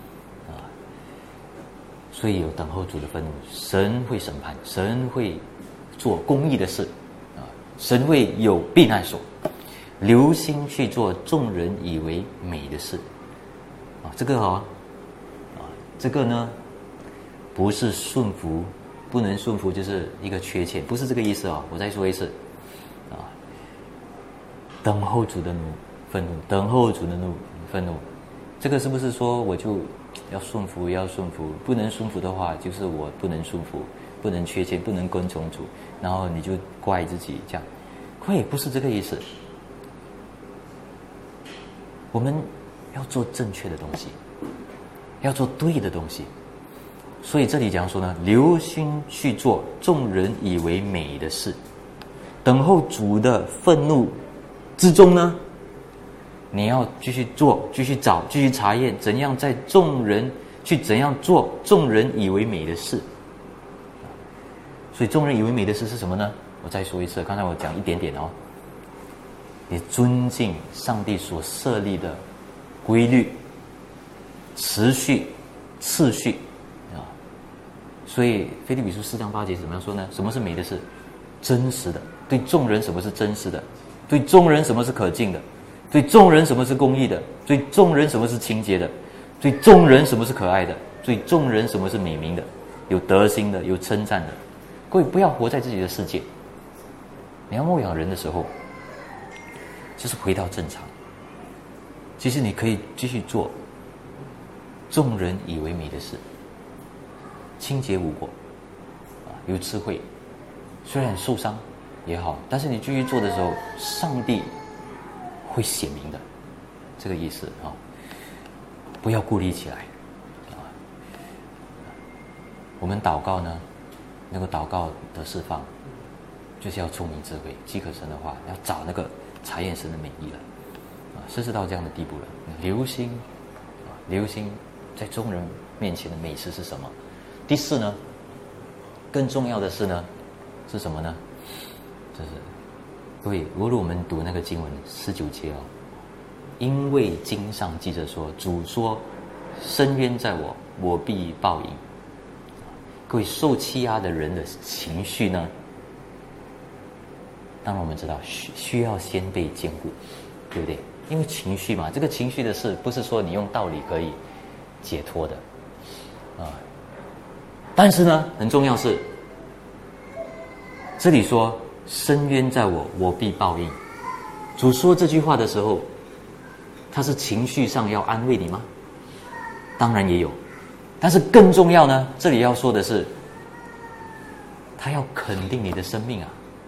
所以有等候主的愤怒，神会审判，神会做公义的事神会有避难所，留心去做众人以为美的事这个这个呢不是顺服，不能顺服就是一个缺陷，不是这个意思我再说一次等候主的愤怒，等候主的愤怒这个是不是说我就要顺服，不能顺服的话，就是我不能顺服，不能缺钱，不能跟从主，然后你就怪自己这样？会不是这个意思。我们要做正确的东西，要做对的东西。所以这里讲说呢，留心去做众人以为美的事，等候主的愤怒之中呢，你要继续做，继续找，继续查验，怎样在众人去怎样做众人以为美的事。所以众人以为美的事是什么呢？我再说一次，刚才我讲一点点哦。你尊敬上帝所设立的规律、持续、次序啊。所以腓立比书4章8节怎么样说呢？什么是美的事？真实的。对众人什么是真实的？对众人什么是可敬的？对众人什么是公义的？对众人什么是清洁的？对众人什么是可爱的？对众人什么是美名的？有德行的，有称赞的。各位不要活在自己的世界。你要牧养人的时候，就是回到正常。其实你可以继续做众人以为美的事，清洁无过，有智慧，虽然受伤也好，但是你继续做的时候，上帝会显明的，这个意思啊。不要顾虑起来啊。我们祷告呢，那个祷告的释放，就是要聪明智慧，饥渴神的话，要找那个查验神的美意了啊，甚至到这样的地步了。留心在众人面前的美事是什么？第四呢，更重要的是呢，是什么呢？就是各位，如果我们读那个经文19节哦，因为经上记着说，主说：“深渊在我，我必报应。”各位，受欺压的人的情绪呢，当然我们知道需要先被兼顾，对不对？因为情绪嘛，这个情绪的事不是说你用道理可以解脱的啊。但是呢，很重要是，这里说深渊在我，我必报应。主说这句话的时候，他是情绪上要安慰你吗？当然也有，但是更重要呢，这里要说的是，他要肯定你的生命啊。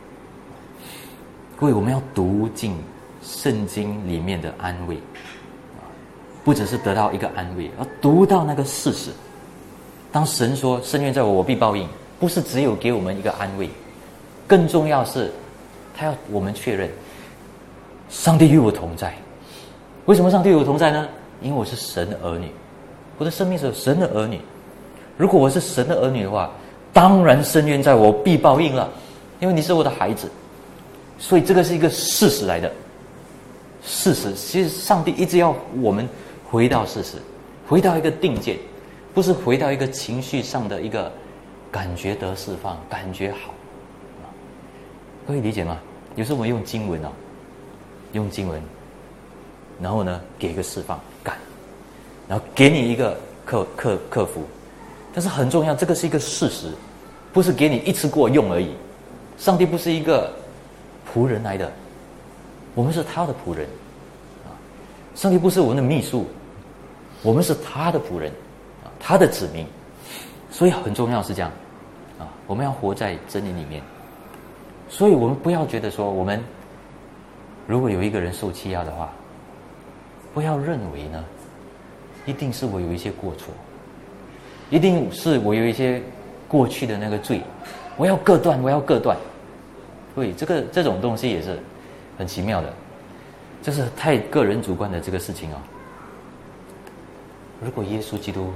各位，我们要读进圣经里面的安慰，不只是得到一个安慰，要读到那个事实。当神说深渊在我，我必报应，不是只有给我们一个安慰，更重要是他要我们确认上帝与我同在。为什么上帝与我同在呢？因为我是神的儿女，我的生命是神的儿女。如果我是神的儿女的话，当然深渊在我，必报应了，因为你是我的孩子。所以这个是一个事实来的。事实，其实上帝一直要我们回到事实，回到一个定见，不是回到一个情绪上的一个感觉得释放，感觉好。可以理解吗？有时候我们用经文用经文，然后呢给一个释放感，然后给你一个克服。但是很重要，这个是一个事实，不是给你一次过用而已。上帝不是一个仆人来的，我们是他的仆人啊。上帝不是我们的秘书，我们是他的仆人啊，他的子民。所以很重要是这样啊，我们要活在真理里面。所以我们不要觉得说，我们如果有一个人受欺压的话，不要认为呢，一定是我有一些过错，一定是我有一些过去的那个罪，我要各断。所以这种东西也是很奇妙的，这是太个人主观的这个事情啊。如果耶稣基督，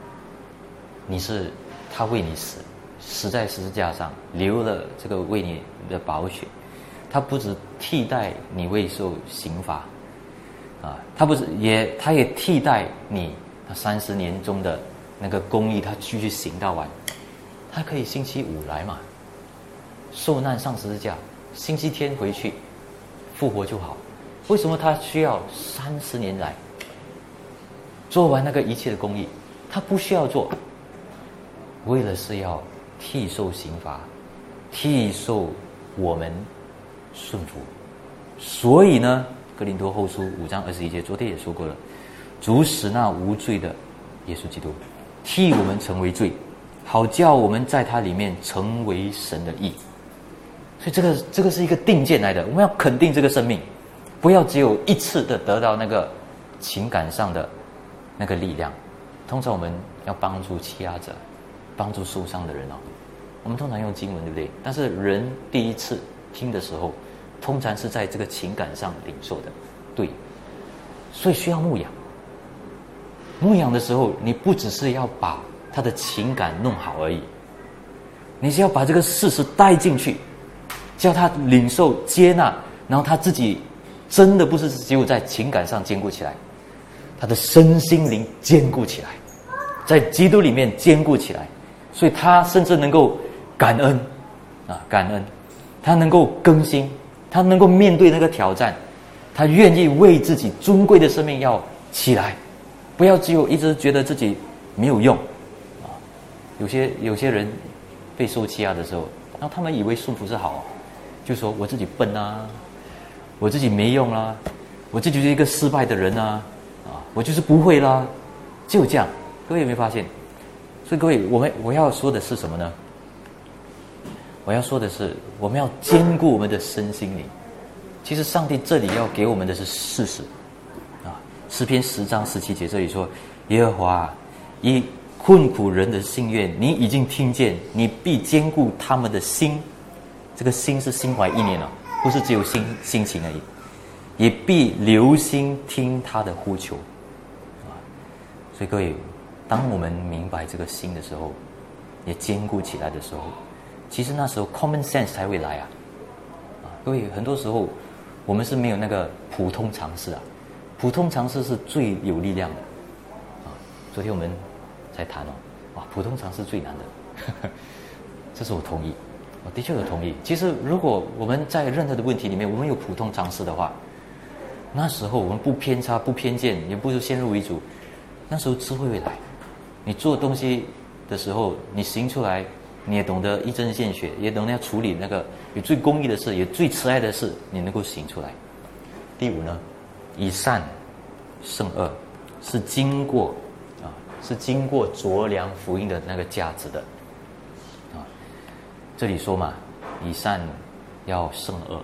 他为你死在十字架上，流了这个为你的宝血，他不只替代你未受刑罚啊，他也替代你30年中的那个公义，他继续行到完。他可以星期5来嘛，受难上十字架，星期天回去复活就好。为什么他需要30年来做完那个一切的公义？他不需要做，为了是要替受刑罚，替受我们顺服。所以呢，哥林多后书5章21节，昨天也说过了， 主使那无罪的耶稣基督替我们成为罪，好叫我们在他里面成为神的义。所以这个是一个定见来的，我们要肯定这个生命，不要只有一次的得到那个情感上的那个力量。通常我们要帮助欺压者，帮助受伤的人哦，我们通常用经文，对不对？但是人第一次听的时候，通常是在这个情感上领受的，对，所以需要牧养。牧养的时候，你不只是要把他的情感弄好而已，你是要把这个事实带进去，叫他领受接纳，然后他自己真的不是只有在情感上坚固起来，他的身心灵坚固起来，在基督里面坚固起来，所以他甚至能够感恩感恩，他能够更新，他能够面对那个挑战，他愿意为自己尊贵的生命要起来，不要只有一直觉得自己没有用有些人被受欺压的时候，然后他们以为顺服是好，就说我自己笨啊，我自己没用啦，我自己就是一个失败的人啊，我就是不会啦，就这样。各位有没有发现？所以各位，我要说的是什么呢？我要说的是，我们要兼顾我们的身心灵。其实上帝这里要给我们的是事实诗篇10章17节这里说，耶和华以困苦人的心愿你已经听见，你必兼顾他们的心。这个心是心怀意念不是只有心情而已，也必留心听他的呼求所以各位，当我们明白这个心的时候，也兼顾起来的时候，其实那时候 common sense 才会来各位，很多时候我们是没有那个普通常识普通常识是最有力量的昨天我们才谈普通常识最难的这是我同意，我的确有同意。其实如果我们在任何的问题里面我们有普通常识的话，那时候我们不偏差不偏见，也不是先入为主，那时候智慧会来。你做东西的时候，你行出来，你也懂得一针见血，也懂得要处理那个有最公义的事，也最慈爱的事，你能够行出来。第五呢，以善胜恶，是经过酌量福音的那个价值的这里说嘛，以善要胜恶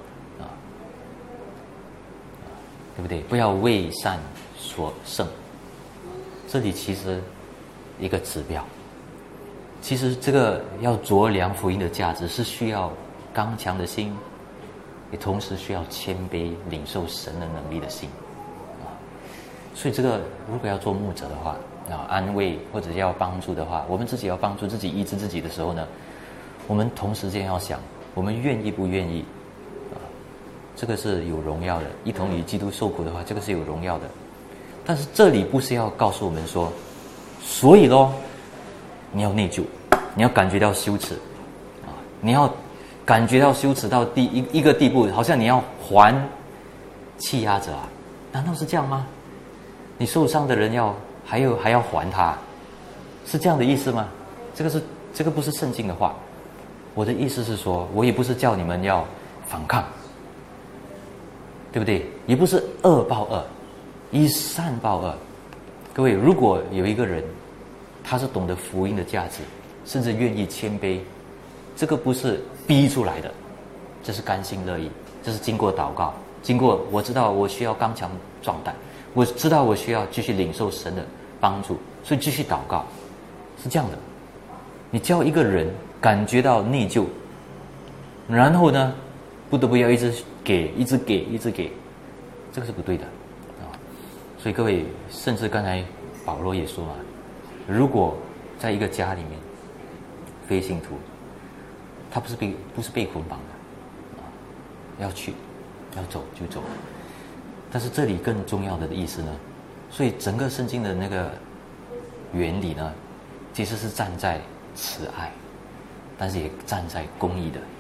对不对？不要为善所胜。这里其实一个指标，其实这个要酌量福音的价值，是需要刚强的心，也同时需要谦卑领受神的能力的心所以这个如果要做牧者的话安慰或者要帮助的话，我们自己要帮助自己医治自己的时候呢，我们同时间要想，我们愿意不愿意这个是有荣耀的，一同与基督受苦的话，这个是有荣耀的。但是这里不是要告诉我们说，所以咯你要内疚，你要感觉到羞耻你要感觉到羞耻到一个地步，好像你要还欺压者难道是这样吗？你受伤的人还要还他，是这样的意思吗？这个不是圣经的话。我的意思是说，我也不是叫你们要反抗，对不对？也不是恶报恶，以善报恶。各位，如果有一个人他是懂得福音的价值，甚至愿意谦卑，这个不是逼出来的，这是甘心乐意，这是经过祷告，经过我知道我需要刚强壮胆，我知道我需要继续领受神的帮助，所以继续祷告，是这样的。你叫一个人感觉到内疚，然后呢不得不要一直给，这个是不对的所以各位，甚至刚才保罗也说如果在一个家里面非信徒，他不是被捆绑的要去要走就走。但是这里更重要的意思呢，所以整个圣经的那个原理呢，其实是站在慈爱，但是也站在公义的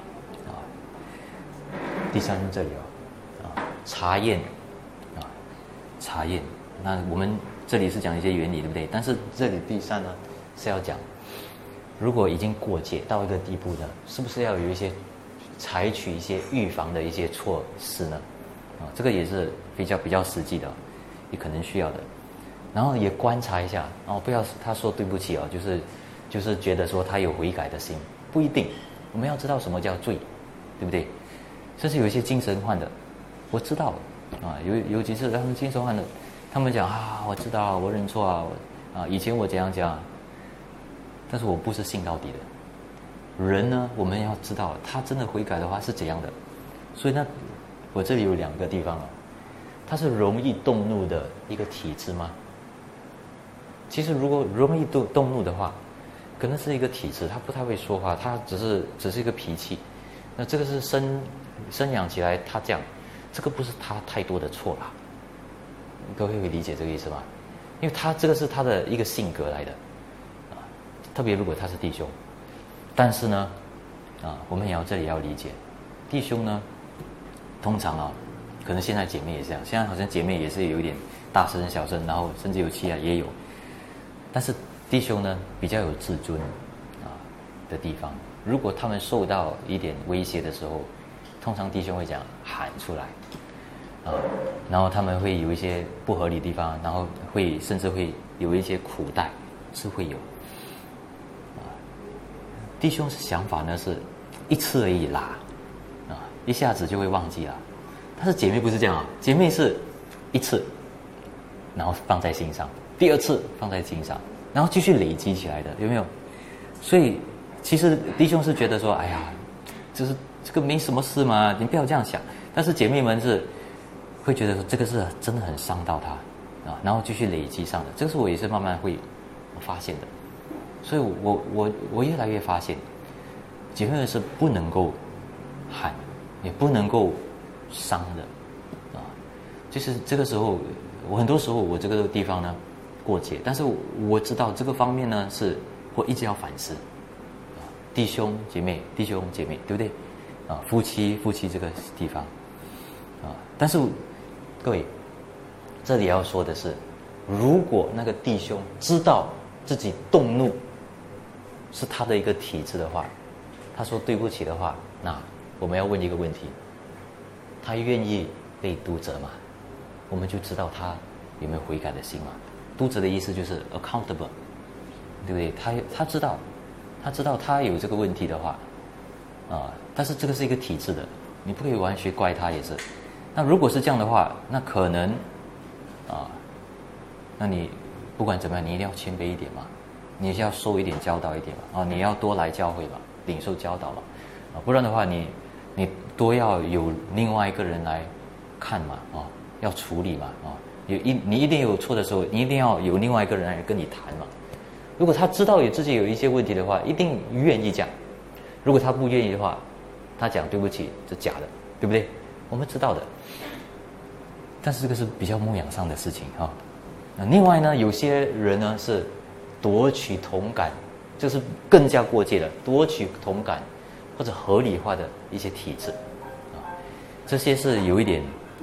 第三这里查验查验，那我们这里是讲一些原理，对不对？但是这里第三呢是要讲，如果已经过界到一个地步呢，是不是要有一些采取一些预防的一些措施呢？这个也是比较实际的，也可能需要的。 然后也观察一下哦，不要他说对不起哦，就是觉得说他有悔改的心，不一定。我们要知道什么叫罪，对不对？甚至有一些精神患的，我知道啊，有几次他们精神患的，他们讲啊，我知道我认错啊，以前我怎样讲，但是我不是信到底的。人呢，我们要知道他真的悔改的话是怎样的。所以呢，我这里有2个地方他是容易动怒的一个体质吗？其实如果容易动怒的话，可能是一个体质，他不太会说话，他只是一个脾气。那这个是生养起来他这样，这个不是他太多的错啦。各位会理解这个意思吗？因为他这个是他的一个性格来的特别如果他是弟兄。但是呢我们这里要理解，弟兄呢通常可能现在姐妹也这样，现在好像姐妹也是有一点大声小声，然后甚至有气也有。但是弟兄呢比较有自尊的地方，如果他们受到一点威胁的时候，通常弟兄会讲喊出来然后他们会有一些不合理的地方，然后甚至会有一些苦待，是会有弟兄想法呢是一次而已啦一下子就会忘记了。但是姐妹不是这样姐妹是一次然后放在心上，第2次放在心上，然后继续累积起来的，有没有？所以其实弟兄是觉得说，哎呀，就是这个没什么事嘛，你不要这样想。但是姐妹们是会觉得说，这个是真的很伤到他然后继续累积上的。这个是我也是慢慢会发现的。所以我越来越发现，姐妹们是不能够喊，也不能够伤的就是这个时候，我很多时候我这个地方呢过节，但是我知道这个方面呢是我一直要反思弟兄姐妹，弟兄姐妹，对不对夫妻这个地方但是各位这里要说的是，如果那个弟兄知道自己动怒是他的一个体质的话，他说对不起的话，那我们要问一个问题，他愿意被督责吗？我们就知道他有没有悔改的心嘛。督责的意思就是 accountable， 对不对？他知道他有这个问题的话但是这个是一个体制的，你不可以完全怪他也是。那如果是这样的话，那可能那你不管怎么样，你一定要谦卑一点嘛，你是要受一点教导一点嘛你要多来教会嘛，领受教导嘛不然的话你多要有另外一个人来看嘛要处理嘛你一定有错的时候，你一定要有另外一个人来跟你谈嘛。如果他知道自己有一些问题的话，一定愿意讲。如果他不愿意的话，他讲对不起是假的，对不对？我们知道的。但是这个是比较牧养上的事情那另外呢，有些人呢是夺取同感，就是更加过界的夺取同感或者合理化的一些体制这些是有一点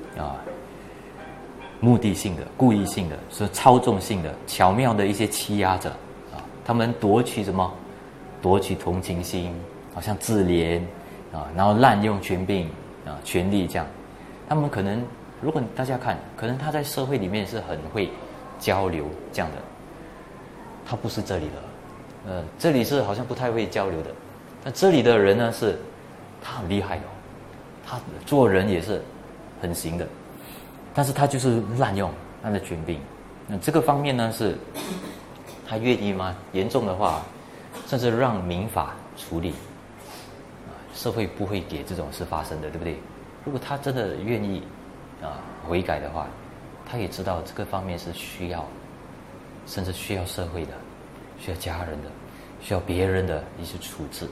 目的性的、故意性的、是操纵性的、巧妙的一些欺压者他们夺取什么？夺取同情心，好像自怜然后滥用权柄权力这样。他们可能，如果大家看，可能他在社会里面是很会交流这样的，他不是这里的，这里是好像不太会交流的。那这里的人呢，是他很厉害他做人也是很行的，但是他就是滥用他的权柄。那这个方面呢，是他愿意吗？严重的话，甚至让民法处理社会不会给这种事发生的，对不对？如果他真的愿意悔改的话，他也知道这个方面是需要，甚至需要社会的，需要家人的，需要别人的一些处置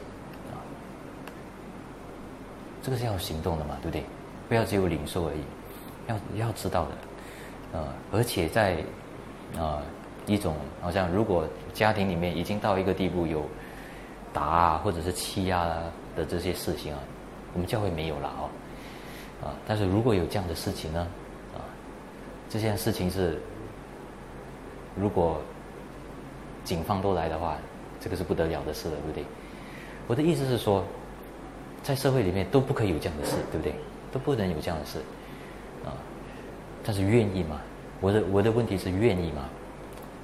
这个是要行动的嘛，对不对？不要只有领受而已，要知道的而且在一种好像如果家庭里面已经到一个地步有打或者是欺压的这些事情我们教会没有了但是如果有这样的事情呢这件事情是如果警方都来的话，这个是不得了的事了，对不对？我的意思是说，在社会里面都不可以有这样的事，对不对？都不能有这样的事但是愿意吗？我的问题是愿意吗？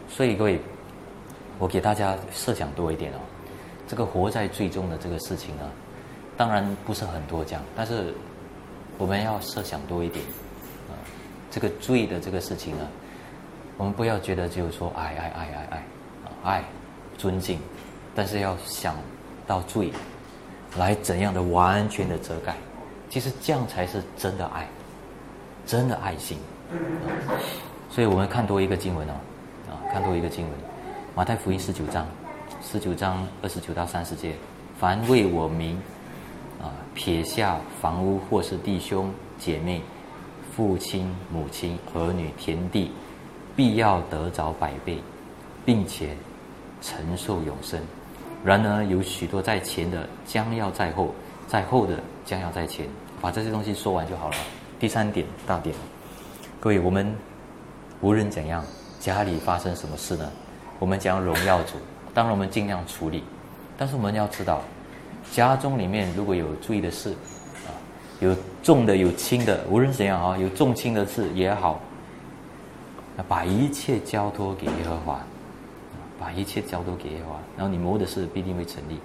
所以各位，我给大家设想多一点哦。这个活在罪中的这个事情呢，当然不是很多讲，但是我们要设想多一点。这个罪的这个事情呢，我们不要觉得只有说爱尊敬，但是要想到罪来怎样的完全的遮盖，其实这样才是真的爱，真的爱心。所以我们看多一个经文哦，看多一个经文，马太福音19章29到30节，凡为我名撇下房屋或是弟兄姐妹、父亲母亲、儿女、田地，必要得着100倍，并且承受永生。然而有许多在前的将要在后，在后的将要在前。把这些东西说完就好了。第3点大点，各位，我们无论怎样，家里发生什么事呢，我们将荣耀主，当然我们尽量处理，但是我们要知道，家中里面如果有罪的事有重的有轻的，无论怎样有重轻的事也好，把一切交托给耶和华，把一切交托给耶和华，然后你谋的事必定会成立。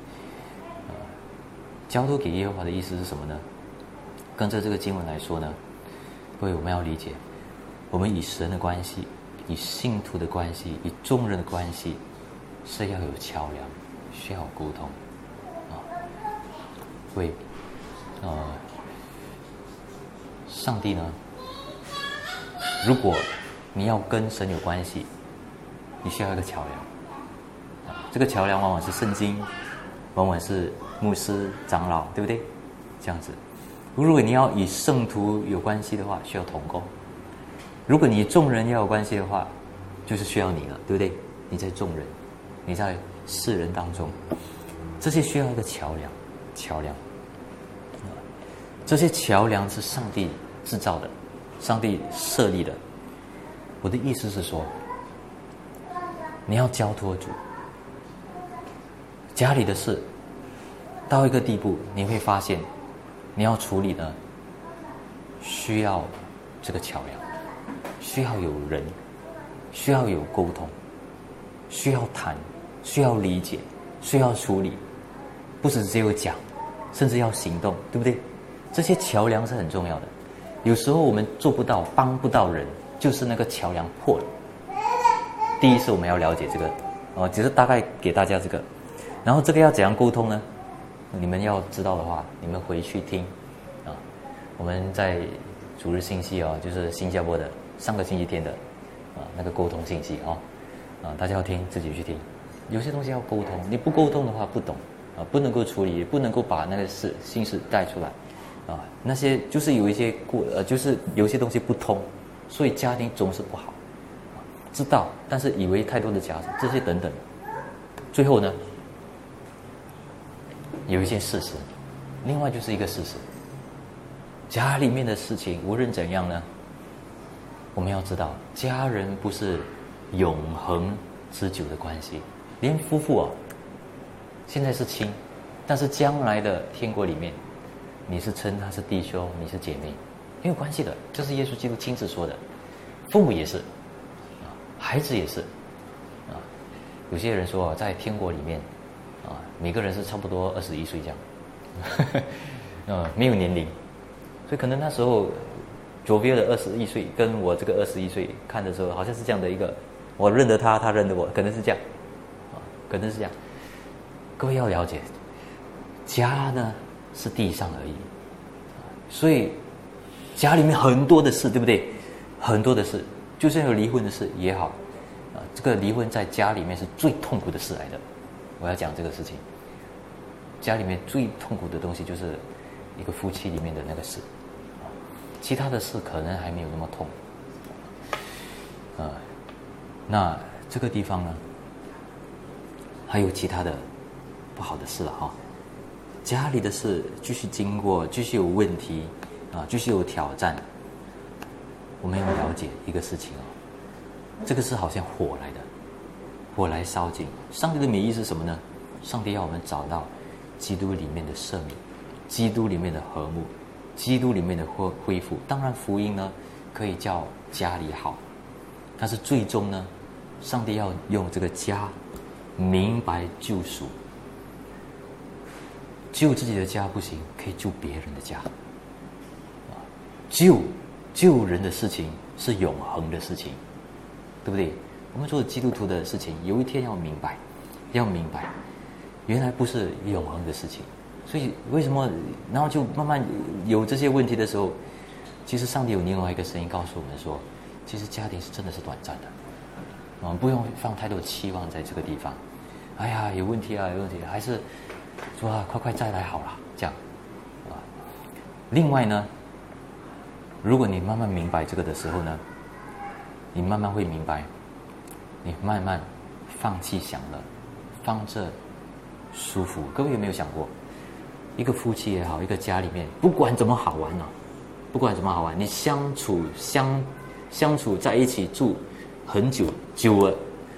交托给耶和华的意思是什么呢？跟着这个经文来说呢，各位，我们要理解，我们与神的关系，与信徒的关系，与众人的关系，是要有桥梁，需要有沟通各位，上帝呢，如果你要跟神有关系，你需要一个桥梁。这个桥梁往往是圣经，往往是牧师、长老，对不对？这样子。如果你要与圣徒有关系的话，需要同工；如果你与众人要有关系的话，就是需要你了，对不对？你在众人，你在世人当中，这些需要一个桥梁。这些桥梁是上帝制造的，上帝设立的。我的意思是说，你要交托主，家里的事到一个地步，你会发现你要处理呢，需要这个桥梁，需要有人，需要有沟通，需要谈，需要理解，需要处理，不是只有讲，甚至要行动，对不对？这些桥梁是很重要的。有时候我们做不到，帮不到人，就是那个桥梁破了。第一是我们要了解这个，只是大概给大家这个。然后这个要怎样沟通呢？你们要知道的话，你们回去听我们在主日信息就是新加坡的上个星期天的那个沟通信息大家要听，自己去听。有些东西要沟通，你不沟通的话不懂不能够处理，也不能够把那个心事带出来那些就是有一些就是有些东西不通，所以家庭总是不好。知道，但是以为太多的假设，这些等等。最后呢，有一件事实，另外就是一个事实，家里面的事情无论怎样呢，我们要知道，家人不是永恒之久的关系。连夫妇现在是亲，但是将来的天国里面，你是称他是弟兄，你是姐妹，没有关系的。这是耶稣基督亲自说的。父母也是孩子也是有些人说在天国里面每个人是差不多21岁这样没有年龄，所以可能那时候左边的21岁跟我这个21岁看的时候，好像是这样的一个，我认得他，他认得我，可能是这样可能是这样。各位要了解，家呢是地上而已，所以家里面很多的事，对不对？很多的事，就算有离婚的事也好这个离婚在家里面是最痛苦的事来的。我要讲这个事情，家里面最痛苦的东西就是一个夫妻里面的那个事其他的事可能还没有那么痛那这个地方呢，还有其他的不好的事了家里的事继续经过，继续有问题继续有挑战。我们要了解一个事情这个是好像火来的，火来烧尽。上帝的美意是什么呢？上帝要我们找到基督里面的赦免，基督里面的和睦，基督里面的恢复。当然福音呢可以叫家里好，但是最终呢上帝要用这个家明白救赎，救自己的家不行，可以救别人的家。救人的事情是永恒的事情，对不对？我们做基督徒的事情，有一天要明白，原来不是永恒的事情。所以为什么，然后就慢慢有这些问题的时候，其实上帝有另外一个声音告诉我们说，其实家庭是真的是短暂的，我们不用放太多期望在这个地方。哎呀，有问题啊，还是说啊，快再来好了，这样啊。另外呢，如果你慢慢明白这个的时候呢，你慢慢会明白，你慢慢放弃享乐，放着舒服。各位有没有想过，一个夫妻也好，一个家里面，不管怎么好玩呢，不管怎么好玩，你相处在一起住很久了，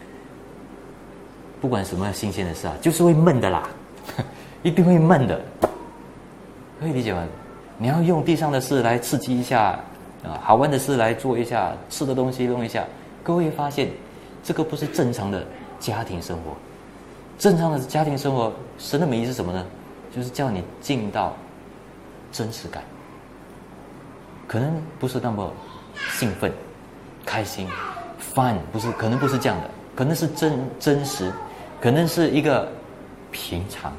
不管什么新鲜的事啊，就是会闷的啦，一定会闷的，可以理解吗？你要用地上的事来刺激一下，好玩的事来做一下，吃的东西弄一下，各位会发现，这个不是正常的家庭生活。正常的家庭生活，神的美意是什么呢？就是叫你进到真实感，可能不是那么兴奋、开心、fun，可能不是这样的，可能是真实，可能是一个平常。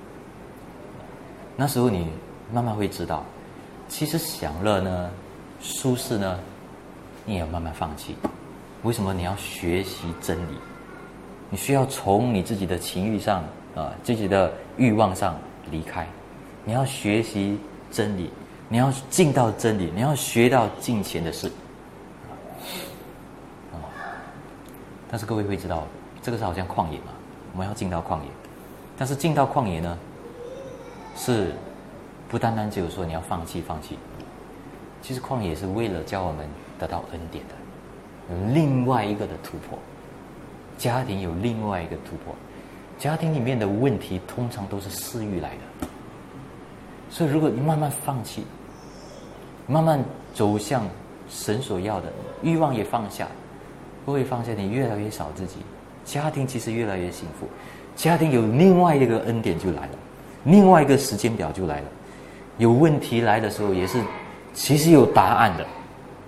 那时候你慢慢会知道，其实享乐呢、舒适呢，你也要慢慢放弃。为什么？你要学习真理，你需要从你自己的情欲上自己的欲望上离开，你要学习真理，你要进到真理，你要学到敬虔的事。但是各位会知道，这个是好像旷野嘛，我们要进到旷野。但是进到旷野呢，是不单单只有说你要放弃，其实旷野是为了叫我们得到恩典的，有另外一个的突破。家庭有另外一个突破，家庭里面的问题通常都是私欲来的，所以如果你慢慢放弃，慢慢走向神所要的，欲望也放下，不会放下，你越来越少自己，家庭其实越来越幸福。家庭有另外一个恩典就来了，另外一个时间表就来了，有问题来的时候也是其实有答案的，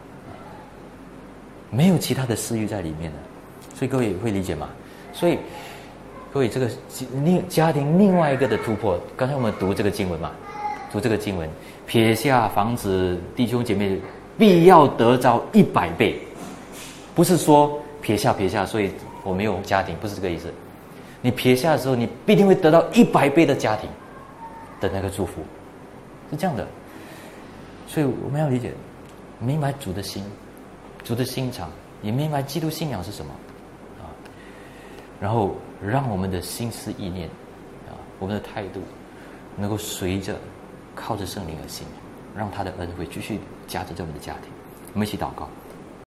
没有其他的私欲在里面的。所以各位会理解吗？所以各位，这个家庭另外一个的突破，刚才我们读这个经文嘛，撇下房子，弟兄姐妹必要得着100倍，不是说撇下，所以我没有家庭，不是这个意思。你撇下的时候，你必定会得到100倍的家庭的那个祝福，是这样的。所以我们要理解，明白主的心肠，也明白基督信仰是什么。然后让我们的心思意念我们的态度能够随着靠着圣灵而行，让他的恩惠继续加着在我们的家庭。我们一起祷告。